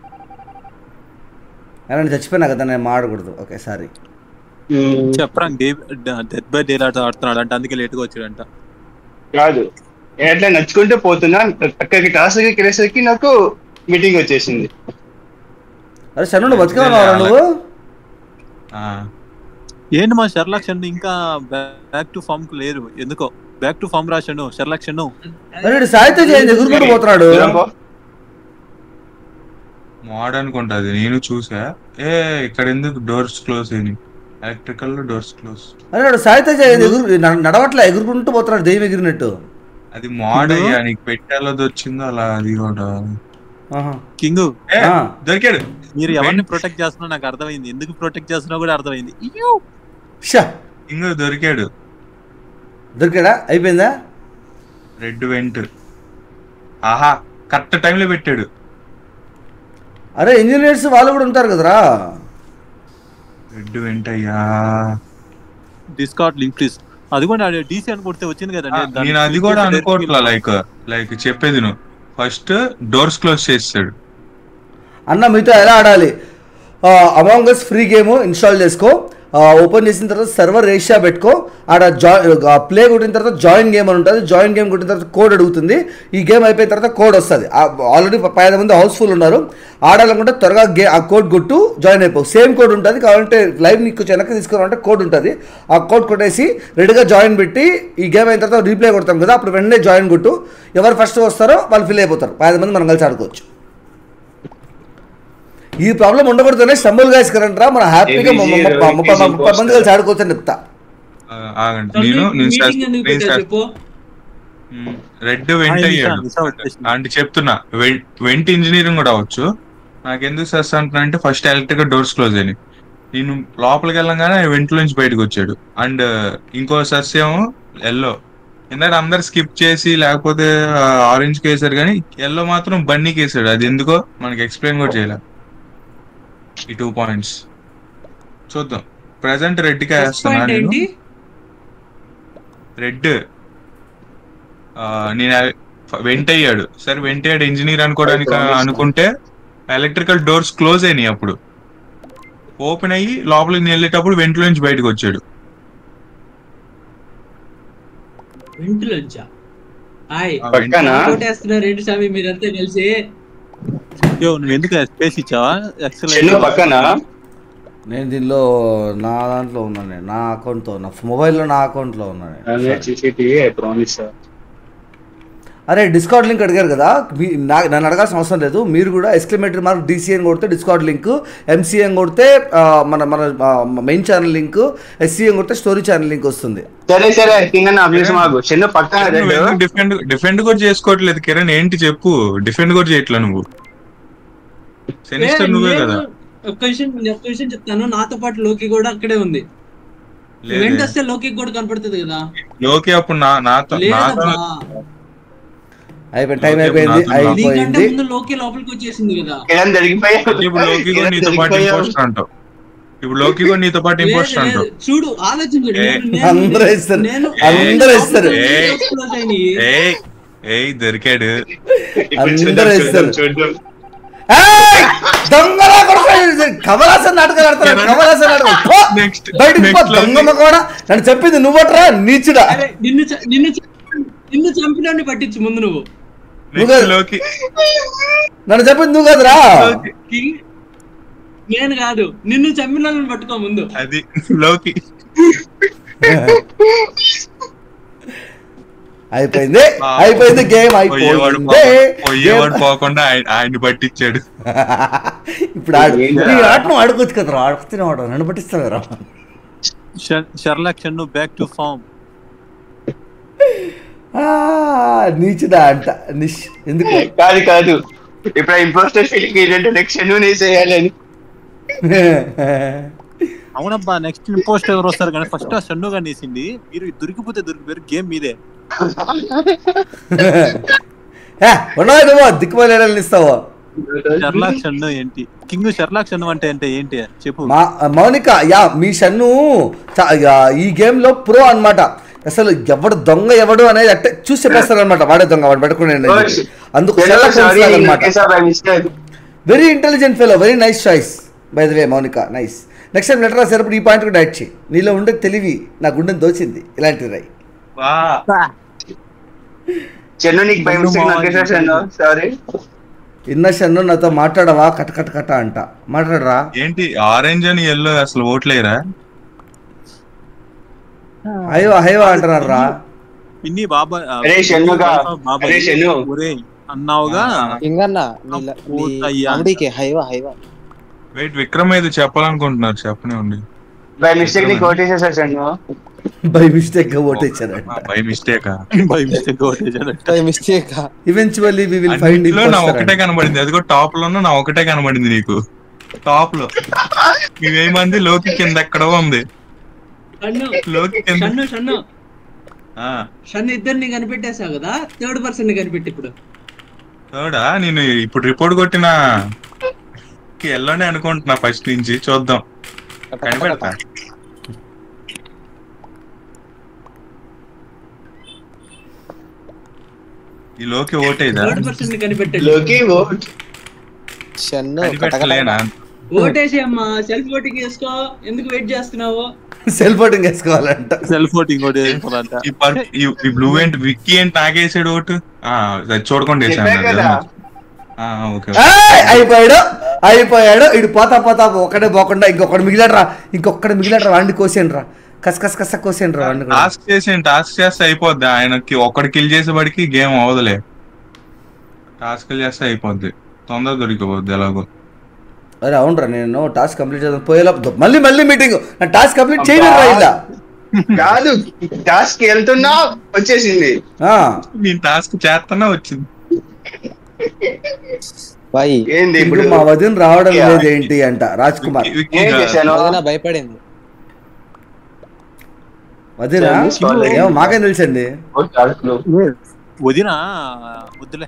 ఆయన చచ్చిపోయినా కదా నేను మాడకూడదు. Okay sorry. చెప్పరా డెత్ బై డే ఆడుతున్నాడు అంటే అందుకే లేట్గా వచ్చాడంట. కాదు నేను అట్లా నచ్చుకుంటే పోతున్నా అక్కడికి టాస్క్ వెళ్ళేసరికి నాకు మీటింగ్ వచ్చేసింది. అరే శను బతికే ఉన్నావా నువ్వు? ఆ, ఏంటి మా షర్లాక్షన్ ఇంకా బ్యాక్ టు ఫామ్ కు లేరు ఎందుకో. బ్యాక్ టు ఫామ్ రాశాను షర్లాక్షన్. అరే వీడు సాయితో చేయండి ఎగురుకుంటూ పోతున్నాడు. మోడ్ అనుకుంటా అది. నేను చూసా. ఏ ఇక్కడ ఎందుకు డోర్స్ క్లోజ్ అయినాయి? Electrical doors close. అరే వాడు సాయితో చేయండి ఎగురు న- నడవట్లే ఎగురుకుంటూ పోతున్నాడు దెయ్యం ఎగిరినట్టు. అది మోడ్ అయ్యా. నీకు పెట్టాలది వచ్చిందో అలా అది కూడా. ఆహా. కింగ్ ఏ, ఆ. దొరికాడు. మీరు ఎవరిని ప్రొటెక్ట్ చేస్తున్నా నాకు అర్థమైంది. ఎందుకు ప్రొటెక్ట్ చేస్తున్నా కూడా అర్థమైంది. షా ఇంకో దొరికాడు. దొరికాడా? అయిపోయిందా? Red vent. ఆహా కరెక్ట్ టైంలో పెట్టాడు. అరే ఇంజనీర్స్ వాళ్ళు కూడా ఉంటారు కదరా. రెడ్ వెంట్ అయ్యా. Discord link please. అది కూడా డీసీ అని కొడితే వచ్చింది ఆ, కదండి. నేను అది కూడా అనుకోవట్లా. లైక్ లైక్ చెప్పేది నువ్వు ఫస్ట్ డోర్స్ క్లోజ్ చేస్తాడు. అన్న మీతో ఎలా ఆడాలి? Among Us free game install చేసుకో. ఓపెన్ చేసిన తర్వాత సర్వర్ రేషియా పెట్టుకో. ఆడ జాయ్ ప్లే కొట్టిన తర్వాత జాయిన్ గేమ్ అని ఉంటుంది. జాయిన్ గేమ్ కొట్టిన తర్వాత కోడ్ అడుగుతుంది. ఈ గేమ్ అయిపోయిన తర్వాత కోడ్ వస్తుంది. ఆల్రెడీ పది మంది హౌస్ఫుల్ ఉన్నారు. ఆడాలనుకుంటే త్వరగా గే ఆ కోడ్ కొట్టు జాయిన్ అయిపో. సేమ్ కోడ్ ఉంటుంది కాబట్టి లైవ్ నీకు వెనక్కి తీసుకోవాలంటే కోడ్ ఉంటుంది. ఆ కోడ్ కొట్టేసి రెడీగా జాయిన్ పెట్టి ఈ గేమ్ అయిన తర్వాత రీప్లే కొడతాం కదా అప్పుడు వెంటనే జాయిన్ కొట్టు. ఎవరు ఫస్ట్ వస్తారో వాళ్ళు ఫిల్ అయిపోతారు. పది మంది మనం కలిసి ఆడుకోవచ్చు. ఈ ప్రాబ్లం ఉండకూడదనే స్టంబుల్ గైస్ కరెంట్ రా మన హ్యాపీగా ముప్పై ముప్పై మంది కలిసి ఆడుకోవచ్చు అని చెప్తా. ఆ, ఆగండి. నేను నేను సస్- మీటింగ్ ఎందుకు నేను పెట్టావు సస్- చెప్పు. మ్మ్. రెడ్ వెంట్ అయ్యాడు అంటే చెప్తున్నా. వెం- వెంట్ ఇంజనీరింగ్ కూడా అవ్వచ్చు. నాకు ఎందుకు సస్ అంటున్నా అంటే ఫస్ట్ ఎలక్ట్రికల్ డోర్స్ క్లోజ్ అయినాయి. నేను లోపలికి వెళ్ళంగానే వెంట్ నుంచి బయటకు వచ్చాడు. అండ్ ఇంకో సస్ ఏమో ఎల్లో. ఎందుకంటే అందరు స్కిప్ చేసి లేకపోతే ఆరెంజ్ కి వేసారు కానీ ఎల్లో మాత్రం బన్నీకి వేసాడు. అది ఎందుకో మనకి ఎక్స్ప్లెయిన్ కూడా చేయలే. ఈ టూ పాయింట్స్ చూద్దాం. ప్రెసెంట్ రెడ్ కి First వేస్తున్నా point నేను. ఏంటి? రెడ్ నేను వెంట అయ్యాడు. సరే వెంట అయ్యాడు ఇంజనీర్ అనుకోవడానికి అనుకుంటే ఎలక్ట్రికల్ డోర్స్ క్లోజ్ అయినాయి. అప్పుడు ఓపెన్ అయ్యి లోపలికి నేను వెళ్ళేటప్పుడు వెంట్లో నుంచి బయటకు వచ్చాడు. వెంట్లోంచా? హాయ్ ఆ పక్కన కొట్టేస్తున్నారు ఏంటి స్వామి మీరంతా కలిసి? యో నువ్వు ఎందుకు స్పేస్ ఇచ్చావా? చెన్ను పక్కన నేను దీనిలో నా దాంట్లో ఉన్నాను, నేను నా అకౌంట్తో నా మొబైల్లో నా అకౌంట్లో ఉన్నాను. అరే డిస్కౌంట్ లింక్ అడిగారు కదా, మీ నా- నన్ను అడగాల్సిన అవసరం లేదు. మీరు కూడా ఎక్స్క్లమేటరీ మార్క్ డిసిఎన్ కొడితే డిస్కౌంట్ లింక్, ఎంసీఎన్ కొడితే ఆ, మన మన మెయిన్ ఛానల్ లింక్, ఎస్సీఎన్ కొడితే స్టోరీ ఛానల్ లింక్ వస్తుంది. సరే సరే కింగ్ అన్న అభిలేష్ మాకు చిన్న పక్కన రెండు డిఫెండ్ డిఫెండ్ కూడా చేసుకోవట్లేదు కిరణ్, ఏంటి చెప్పు? డిఫెండ్ కూడా చేయట్లా నువ్వు, సెనిస్టర్ నువ్వే కదా. ఒక్క విషయం ఒక్క విషయం చెప్తాను, నాతో పాటు లోకి కూడా అక్కడే ఉంది. లేదే. వెంట వస్తే లోకి కూడా కనపడుతుంది కదా. లోకి అప్పుడు నా నాతో నాతో లేదబ్బా, అయిపోయింది, టైం ఓకే, అయిపోయింది, నాతో- నీకంటే అయిపోయింది. ముందు లోకి లోపలికి వచ్చేసింది కదా. కిరణ్ జరిగిపోయాడు ఇప్పుడు లోకి కూడా నీతో పాటు ఇంపోస్టర్ అంటావు. ఇప్పుడు లోకి కూడా నీతో పాటు లేదు, ఇంపోస్టర్ లేదు. అంటావు. చూడు ఆలోచించండి. ఏ, నేను- నేను- అందరూ ఇస్తారు, నేను- అందరూ ఇస్తారు. ఏ. close అయినాయి. ఏయ్ ఏయ్ దొరికాడు. అందరూ ఇస్తారు. చూద్దాం ఏయ్! దొంగలా కొడుకు! కమలాసన్ నాటకాలు ఆడతారు, కమలాసన్ నాటకం. పో! నెక్స్ట్ బయటికి పో, నెక్స్ట్ దొంగ మగవాడా. నన్ను చెప్పింది నువ్వట్రా నీచుడా. అరే, నిన్ను చ- నిన్ను చ- నిన్ను చంపినోడిని పట్టించు ముందు నువ్వు. నెక్స్ట్ లోకి నన్ను చెప్పింది నువ్వు కదరా. కింగ్ నేను కాదు, నిన్ను చంపినోడిని పట్టుకో ముందు. అది లోకి. అయిపోయింది, అయిపోయింది, గేమ్ పోయేవాడు అయిపోయింది. పో- పోయేవాడు పోకుండా ఆయన- ఆయన్ని పట్టించాడు. ఇప్పుడు ఆడు నీ ఆటను ఆడుకోవచ్చు కదరా, ఆడుకుతూనే వాడు నన్ను పట్టిస్తావు కదరా. Sherlock Shannu back to form. ఆ, నీచుడా అంట నిష్ ఎందుకు. కాదు కాదు ఇప్పుడు ఇంపోస్టర్ ఫీలింగ్ ఏంటంటే నెక్స్ట్ నువ్వు చేయాలని. అవునబ్బా, నెక్స్ట్ ఇంపోస్ట్ ఎవరు వస్తారు కానీ ఫస్ట్ ఆ షన్ను గాని వేసింది. మీరు దొరికిపోతే దొరికిపోయారు, గేమ్ మీదే. ఉన్నావు నువ్వు దిక్కుమలేడని ఇస్తావు. షెర్లాక్ షన్ను ఏంటి కింగ్? షెర్లాక్ షన్ను అంటే అంటే ఏంటి చెప్పు. మా మౌనిక, యా మీ షన్ను చా- యా, ఈ గేమ్ లో ప్రో అన్నమాట. అసలు ఎవడు దొంగ ఎవడు అనేది అంటే చూసి చెప్పేస్తారు అనమాట. వాడే దొంగ, వాడు పెట్టుకునే అందుకు very intelligent fellow, very nice choice by the way Mounika, nice. Next time letter రాసేటప్పుడు ఈ పాయింట్ కూడా యాడ్ చేయి. నీలో ఉండే తెలివి నా గుండెని దోచింది. ఇలాంటిది రై. వా చెన్ను నీకు భయం సారీ ఇన్న షన్ను నాతో మాట్లాడవా కట కట కట అంట. మాట్లాడరా. ఏంటి ఆరెంజ్ అని ఎల్లో అసలు ఓట్లేరా? అయ్యో అయ్యో అంటున్నారు రా. పిన్ని బాబా అరే షన్నుగా, అరే షన్ను. ఒరేయ్ అన్నావుగా. ఇంకన్నా ఓటయ్యా. అమ్ముడికి హైవా హైవా వెయిట్, విక్రమ్ ఏదో చెప్పాలనుకుంటున్నారు, చెప్పనే ఉండి. బై మిస్టేక్ నీకు ఓటేసేసారు షన్ను. బై మిస్టేక్ గా ఓటేచ్చారంట. బై మిస్టేకా? బై మిస్టేక్ ఓటేసాడు. Mistake eventually we will find అన్నిట్లో నా ఒకటే కనబడింది, అదిగో టాప్ లోనూ నా ఒకటే కనబడింది నీకు. టాప్ లో ఇవేమంది మంది లోకి కింద ఎక్కడో ఉంది. షన్ను లోకి కింద షన్ను షన్ను ఆ, షన్ను ఇద్దరిని కనిపెట్టేసావు కదా, థర్డ్ పర్సన్ ని కనిపెట్టి ఇప్పుడు. చూడా నేను ఇప్పుడు రిపోర్ట్ కొట్టిన ఎల్లోనే అనుకుంటున్నా ఫస్ట్ నుంచి. చూద్దాం, కనిపెడతా. ఈ లోకి ఓటేదా? థర్డ్ పర్సన్ ని కనిపెట్టండి. లోకి ఓట్ షన్ను కనిపెట్టలేనా? ఓటేసి అమ్మా, సెల్ఫ్ ఓటింగ్ చేసుకో. ఎందుకు వెయిట్ చేస్తున్నావు? సెల్ఫ్ ఓటింగ్ వేసుకోవాలంట. సెల్ఫ్ ఓటింగ్ ఓటేసుకోవాలంట. ఈ పర్- ఈ- ఈ బ్లూ ఏంటి, విక్కీ ఏంటి నాకేసాడు ఓటు? ఆ, అది చూడకుండా వేసాను చెప్పా అది. కదా. ఆ, ఓకే ఏయ్! అయిపోయాడు అయిపోయాడు ఇడు పోతా పోతా ఒకడే పోకుండా ఇంకొకటి మిగిలాడరా, ఇంకొకటి మిగిలాడరా. వాడిని కోసేయండి రా, కస కస కస కోసేయండి రా వాడిని కూడా. టాస్క్ చేసి టాస్క్ చేస్తే అయిపోద్ది. ఆయనకి ఒక్కడి కిల్ చేసేవాడికి గేమ్ అవదులే. టాస్క్ చేస్తే అయిపోద్ది, తొందర దొరికిపోద్ది ఎలాగో. అరే అవునరా, నేను టాస్క్ కంప్లీట్ చేద్దాం పోయేలా మళ్ళీ మళ్ళీ మీటింగ్. నా టాస్క్ కంప్లీట్ చేయలేరా ఇలా. కాదు టాస్క్ వెళ్తున్నా వచ్చేసింది. ఆ, నేను టాస్క్ చేస్తున్నా వచ్చింది. బాయ్ ఏంది ఇప్పుడు ఇప్పుడు మా వదిన రావడం లేదు ఏంటి అంట రాజ్ కుమార్. విక్కీ- విక్కీ ఏం గా- చేశాను? వదిన భయపడింది. వదిన Sorry. ఏమో మాకేం తెలుసండి. వదినా వద్దులే.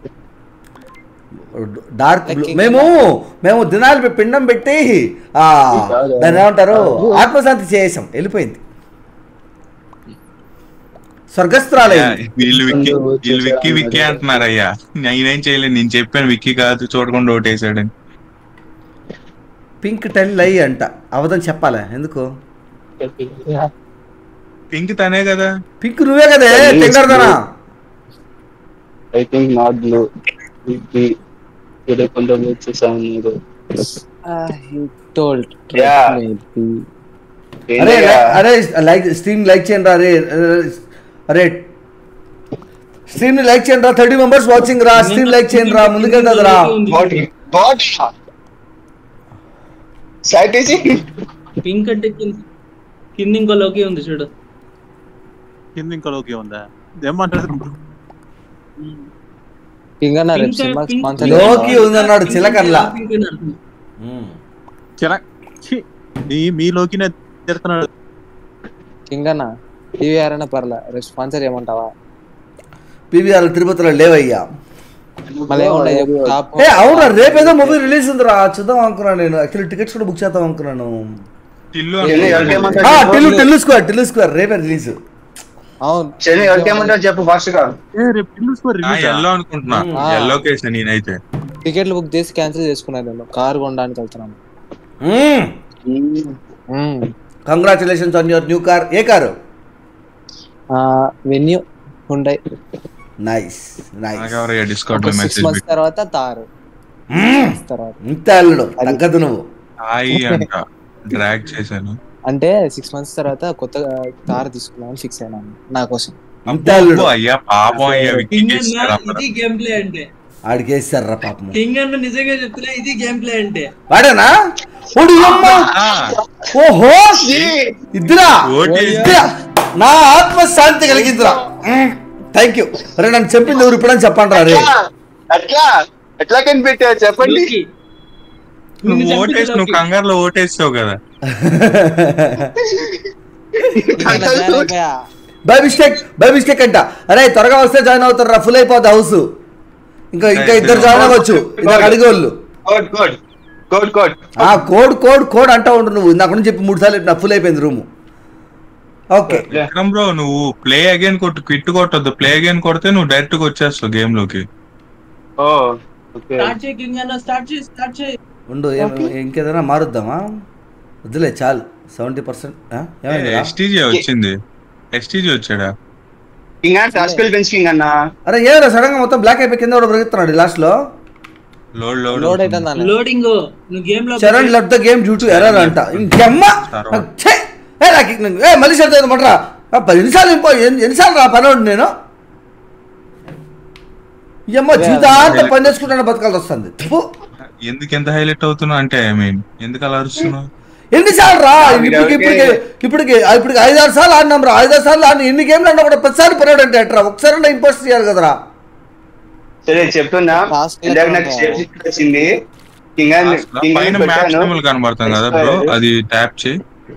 Dark blue. మేము మేము దినాలు పిండం పెట్టి ఆ దాన్ని ఏమంటారు ఆత్మశాంతి చేసాం, వెళ్ళిపోయింది. స్వర్గస్థురాలయ్యింది. వీళ్ళు విక్కీ వీళ్ళు విక్కీ విక్కీ అంటున్నారు. అయ్యా నేనేం చేయలేదు, నేను చెప్పాను విక్కీ కాదు చూడకుండా ఓటేసాడని. పింక్ టెల్ లై అంట, అవదని చెప్పాలా ఎందుకు? పింక్ తనే కదా. పింక్ నువ్వే కదే తెంగరదనా. I think not blue. ఇది కొంచెం వచ్చేసాను. told Yeah. maybe. అరే అరే లైక్ స్ట్రీమ్ లైక్ చేయండి రా. అరే అరే స్ట్రీమ్ ని లైక్ చేయండి రా. థర్టీ మెంబర్స్ వాచింగ్ రా. స్ట్రీమ్ లైక్ చేయండి రా. ముందుకెళ్తుంది రా. పింక్ అంటే కింద ఇంకో లోకి ఉంది చూడు. కింద ఇంకో లోకి ఉందా? ఏమంటారు? కింగ్ అన్న రేపు సినిమా స్పాన్సర్ లోకి ఉందన్నాడు చిలకల్లా. చిల నీ మీ లోకినే తిడుతున్నాడు. కింగ్ అన్న టీవీఆర్ అన్న పర్లా రేపు స్పాన్సర్ ఏమంటావా? పీవీఆర్ తిరుపతిలో లేవయ్యా. మళ్ళీ ఏముంటాయి చెప్పు. టాప్ ఏ అవునా రేపేదో మూవీ రిలీజ్ ఉందిరా. చూద్దాం అనుకున్నాను నేను. యాక్చువల్లీ టికెట్స్ కూడా బుక్ చేద్దాం అనుకున్నాను. టిల్లు ఆ, టిల్లు టిల్లు స్క్వేర్ టిల్లు స్క్వేర్ రేపే రిలీజ్. అవును చెప్పు ఫాస్ట్ గా. ఏ రేపు టిల్లు స్కోర్ రిలీజ్ ఎల్లో అనుకుంటున్నా. ఎల్లో కేసు నేనైతే టికెట్లు బుక్ చేసి క్యాన్సిల్ చేసుకున్నాను నేను. కార్ కొనడానికి వెళ్తున్నాను. Congratulations on your new car. ఏ car? Venue Hyundai. Nice nice. Discount లో సిక్స్ మెసేజ్ మంత్స్ తర్వాత తారు తర్వాత ఇంత అల్లుడు తగ్గదు నువ్వు. హాయ్ అంట డ్రాగ్ చేశాను. అంటే సిక్స్ మంత్స్ తర్వాత కొత్త కార్ తీసుకున్నాను ఫిక్స్ అయినాను నా కోసం. ఇంత అల్లుడు. అయ్యా పాపం అయ్యా విక్కీ కింగ్ చేస్తారా అన్న ఇది గేమ్ ప్లే అంటే. ఆడికి వేస్తారా పాపం. కింగ్ అన్న నిజంగా చెప్తున్నా ఇది గేమ్ ప్లే అంటే. వాడేనా? ఓడి అమ్మ. ఓహో ఇద్దరా ఇద్దరా. నా ఆత్మ శాంతి కలిగిందిరా. Thank you. అరే నన్ను చెప్పింది ఎవరు ఇప్పుడని చెప్పండి రా. రే అట్లా ఎట్లా కనిపెట్టారు చెప్పండి. లోకి. నువ్వు ఓటేసి నువ్వు కంగారులో ఓటేస్తావు కదా. బై మిస్టేక్ బై మిస్టేక్ అంట. అరే త్వరగా వస్తే జాయిన్ అవుతారు రా. ఫుల్ అయిపోద్ది హౌస్. ఇంకా ఇంకా ఇద్దరు జాయిన్ అవ్వచ్చు. ఇందాక అడిగేవాళ్ళు. కోడ్ కోడ్ కోడ్ కోడ్ ఆ కోడ్ కోడ్ కోడ్ అంటా ఉంటు నువ్వు. ఇందాక నుంచి చెప్పి మూడు సార్లు నా ఫుల్ అయిపోయింది రూమ్. ఓకే విక్రమ్ బ్రో నువ్వు ప్లే అగైన్ కొట్టు. క్విట్ కొట్టొద్దు. ప్లే అగైన్ కొడితే నువ్వు డైరెక్ట్ గా వచ్చేస్తావు గేమ్ లోకి. ఓ ఓకే స్టార్ట్ చేయి కింగ్ అన్న. స్టార్ట్ చేయి స్టార్ట్ చేయి. ఉండు. ఇంకేదైనా మారుద్దామా? వద్దులే చాలు. సెవెంటీ పర్సెంట్ ఎస్టీజీ వచ్చింది. ఎస్టీజీ వచ్చాడా? కింగ్ అన్న టాస్కల్ బెంచ్ కింగ్ అన్న. అరే ఏదో సడన్ గా మొత్తం బ్లాక్ అయిపోయి కింద కూడా బ్రగుతున్నాడు లాస్ట్ లో. లోడ్ లోడ్ లోడ్ అవుతుంది. లోడింగ్ నువ్వు గేమ్ లో Charan left the game due to error అంట. ఇంకెమ్మ ఏ నాకు ఏ మళ్ళీ షర్ట్ మంటరా. పది నిమిషాలు ఇంపో ఎన్నిసార్లు రా పని నేను. ఇమ్మ జీవితాంతా పని చేసుకుంటాను బతకాల్సి వస్తుంది. ఎందుకు ఎంత హైలైట్ అవుతున్నావు అంటే ఐ మీన్ ఎందుకు అలా అరుస్తున్నావు? ఎన్నిసార్లు రా ఇప్పటికి ఇప్పటికి ఇప్పటికి ఇప్పటికి ఐదారు సార్లు ఆడినాం రా. ఐదారు సార్లు ఆడిన ఎన్ని గేమ్లు అన్నా కూడా ప్రతిసారి పర్యాడు అంటే ఎట్రా. ఒకసారి ఇంపోస్ట్ చేయాలి కదరా. సరే చెప్తున్నా. ఇందాక నాకు షేర్ వచ్చింది. కింగ్ అన్న కింగ్ పైన అన్న మ్యాప్ పెట్టాను. సింబల్ కనబడుతుంది కదా బ్రో. అది ట్యాప్ చేయి.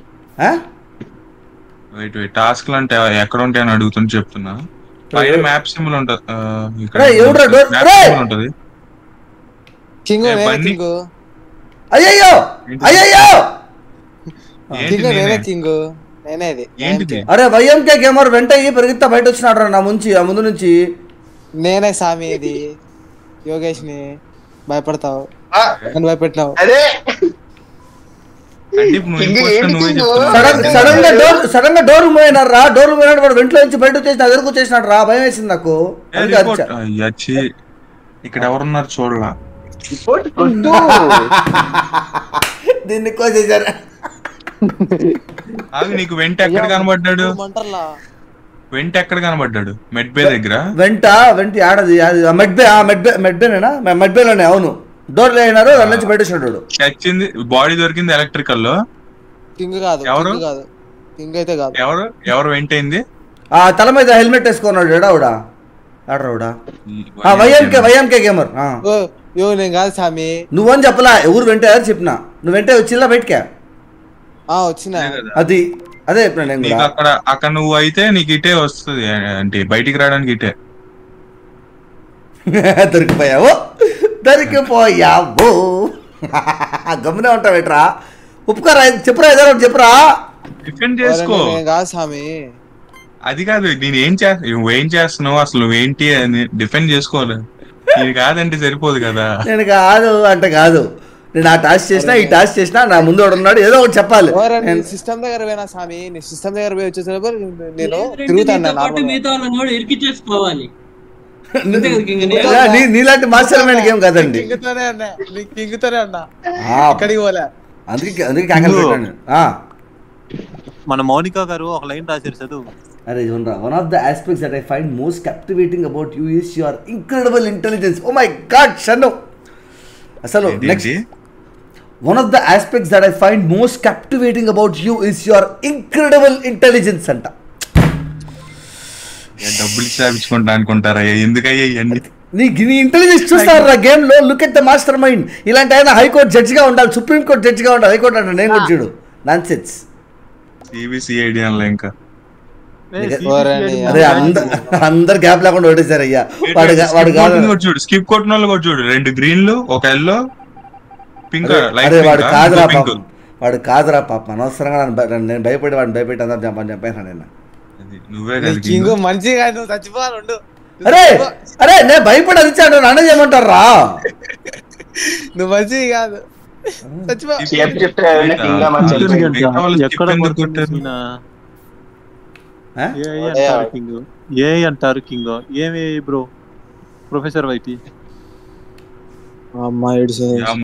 వెయిట్ వెయిట్ టాస్క్ అంటే ఎక్కడ ఉంటాయని అడుగుతుంటే చెప్తున్నా. పైన మ్యాప్ సింబల్ ఉంటది. ఇక్కడ మ్యాప్ సింబల్ ఉంటది. కింగ్ ఏ, నేనే బన్నీ. కింగ్. అయ్యయ్యో అయ్యయ్యో. ఏంటి కింగ్ నేనే నేనే? కింగ్. నేనే ఇది. ఏంటిది? అరే వైఎంకే గేమర్ వెంట అయ్యి పెరిగితే బయట వచ్చినాడు రా నా ముంచి. ఆ ముందు నుంచి నేనే సామి ఇది. యోగేష్ ని భయపడతావు. నన్ను భయపెట్టినావు. అదే అంటే ఇప్పుడు నువ్వు కింగ్ ఇంపోస్టర్ ఏంటి నువ్వే కింగ్? చెప్తున్నావు. సడన్ సడన్ గా డోర్ సడన్ గా డోర్ పోయినారు రా. డోర్ పోయినాడు వాడు వెంటలో నుంచి బయట వచ్చేసి నా ఎదురుకు వచ్చేసినాడు రా. భయం వేసింది నాకు. ఏ, అందుకే రిపోర్ట్. అరిచా. అయ్యా, ఛీ. ఇక్కడ ఎవరున్నారు చూడలా. రిపోర్ట్ కొట్టు. దీన్ని కోసేసారు. ఆగు, నీకు వెంట ఎక్కడ కనబడ్డాడు? మంటర్లా వెంట ఎక్కడ కనబడ్డాడు? మెడ్ బే దగ్గర. వెంట వెంట ఆడది మెడ్బే మెడ్బే మెడ్బేనేనా మెడ్బేలోనే. అవును డోర్ లేనారు. దాని నుంచి బయట వచ్చినాడు. చచ్చింది. బాడీ దొరికింది ఎలక్ట్రికల్ లో. కింగ్ కాదు. ఎవరు? కింగ్ కాదు. కింగ్ అయితే కాదు. ఎవరు ఎవరు వెంట అయింది? ఆ తల మీద హెల్మెట్ వేసుకున్నాడు ఎడావుడా. ఆడరావుడా YMK YMK gamer. Oh yo నేను కాదు సామి. నువ్వని చెప్పలా. ఎవరు వెంట ఎవరు చెప్పినా. నువ్వు వెంటే వచ్చిల్లా బయటకే. ఆ వచ్చిన అది అదే చెప్పినా నేను నీకు కూడా. అక్కడ అక్కడ నువ్వు అయితే నీకు ఇటే వస్తుంది. అంటే బయటికి రావడానికి ఇటే. దొరికిపోయావు దొరికిపోయావు. గమ్మునే ఉంటావు ఎట్రా. ఉప్పుకారా చెప్పురా ఏదో ఒకటి చెప్పురా. డిఫెండ్ చేసుకో. నేను కాదు సామి. అది కాదు నేను ఏం చేస్తా నువ్వేం చేస్తున్నావు అసలు నువ్వేంటి అని డిఫెండ్ చేసుకోవాలి. ఇది కాదంటే సరిపోదు కదా. నేను కాదు అంటే కాదు. నేను ఆ టాస్క్ చేసినా ఈ టాస్క్ చేసినా నా ముందు ఉన్నాడు ఏదో ఒకటి చెప్పాలి. సిస్టమ్ దగ్గర పోయినా సామి. నీ సిస్టమ్ దగ్గర పోయి వచ్చేసరికి నేను తిరుగుతాను. మీతో వాళ్ళని కూడా ఇరికిచ్చేసుకోవాలి. అంతే కదా కింగ్ యా, నీ నీలాంటి మాస్టర్ మైండ్ గేమ్ కదండి. కింగ్తోనే అన్నా నీ కింగ్తోనే అన్నా ఆ, ఎక్కడికి పోలే. అందుకే అందుకే కాకలు పెట్టాను. ఆ, మన మౌనిక గారు ఒక లైన్ రాశారు చదువు. అరే జోన్రా, one of the aspects that I find most captivating about you is your incredible intelligence. Oh my god Shannu, అసలు next one of the aspects that I find most captivating about you is your incredible intelligence అంట. డబ్బులు ఇచ్చుకుంటా అనుకుంటారా? ఎందుకయ్యా ఇవన్నీ? నీకు నీ intelligence చూస్తారు ఆ గేమ్ లో. Look at the master mind. ఇలాంటి ఆయన హైకోర్టు జడ్జ్ గా ఉండాలి, సుప్రీం కోర్టు జడ్జ్ గా ఉండాలి. హైకోర్టు అంటే నేను కూడా చూడు నాన్సెన్స్. సిబిసిఐడి అలా ఇంకా అరే అందరు అందరు గ్యాప్ లేకుండా ఓటేశారు అయ్యా. వాడు వాడు కాదు చూడు, స్కిప్ కొట్టిన వాళ్ళు కూడా చూడు, రెండు గ్రీన్లు ఒక ఎల్లో పింక్. అరే వాడు కాదురా పాపం, వాడు కాదురా పాపం. అనవసరంగా నేను భయపడి వాడిని భయపెట్టి అందరు చంపని చెప్పాను నేను. నువ్వే కింగ్ మంచిగా నువ్వు చచ్చిపోవాలి ఉండు. అరే అరే నేను భయపడి అది ఇచ్చాడు, నన్ను చేయమంటారు రా. నువ్వు మంచిది కాదు, చచ్చిపో. ఎక్కడ కింగ్ ఏ అంటారు కింగ్ ఏమి బ్రో ప్రొఫెసర్ వైటి అమ్మాయి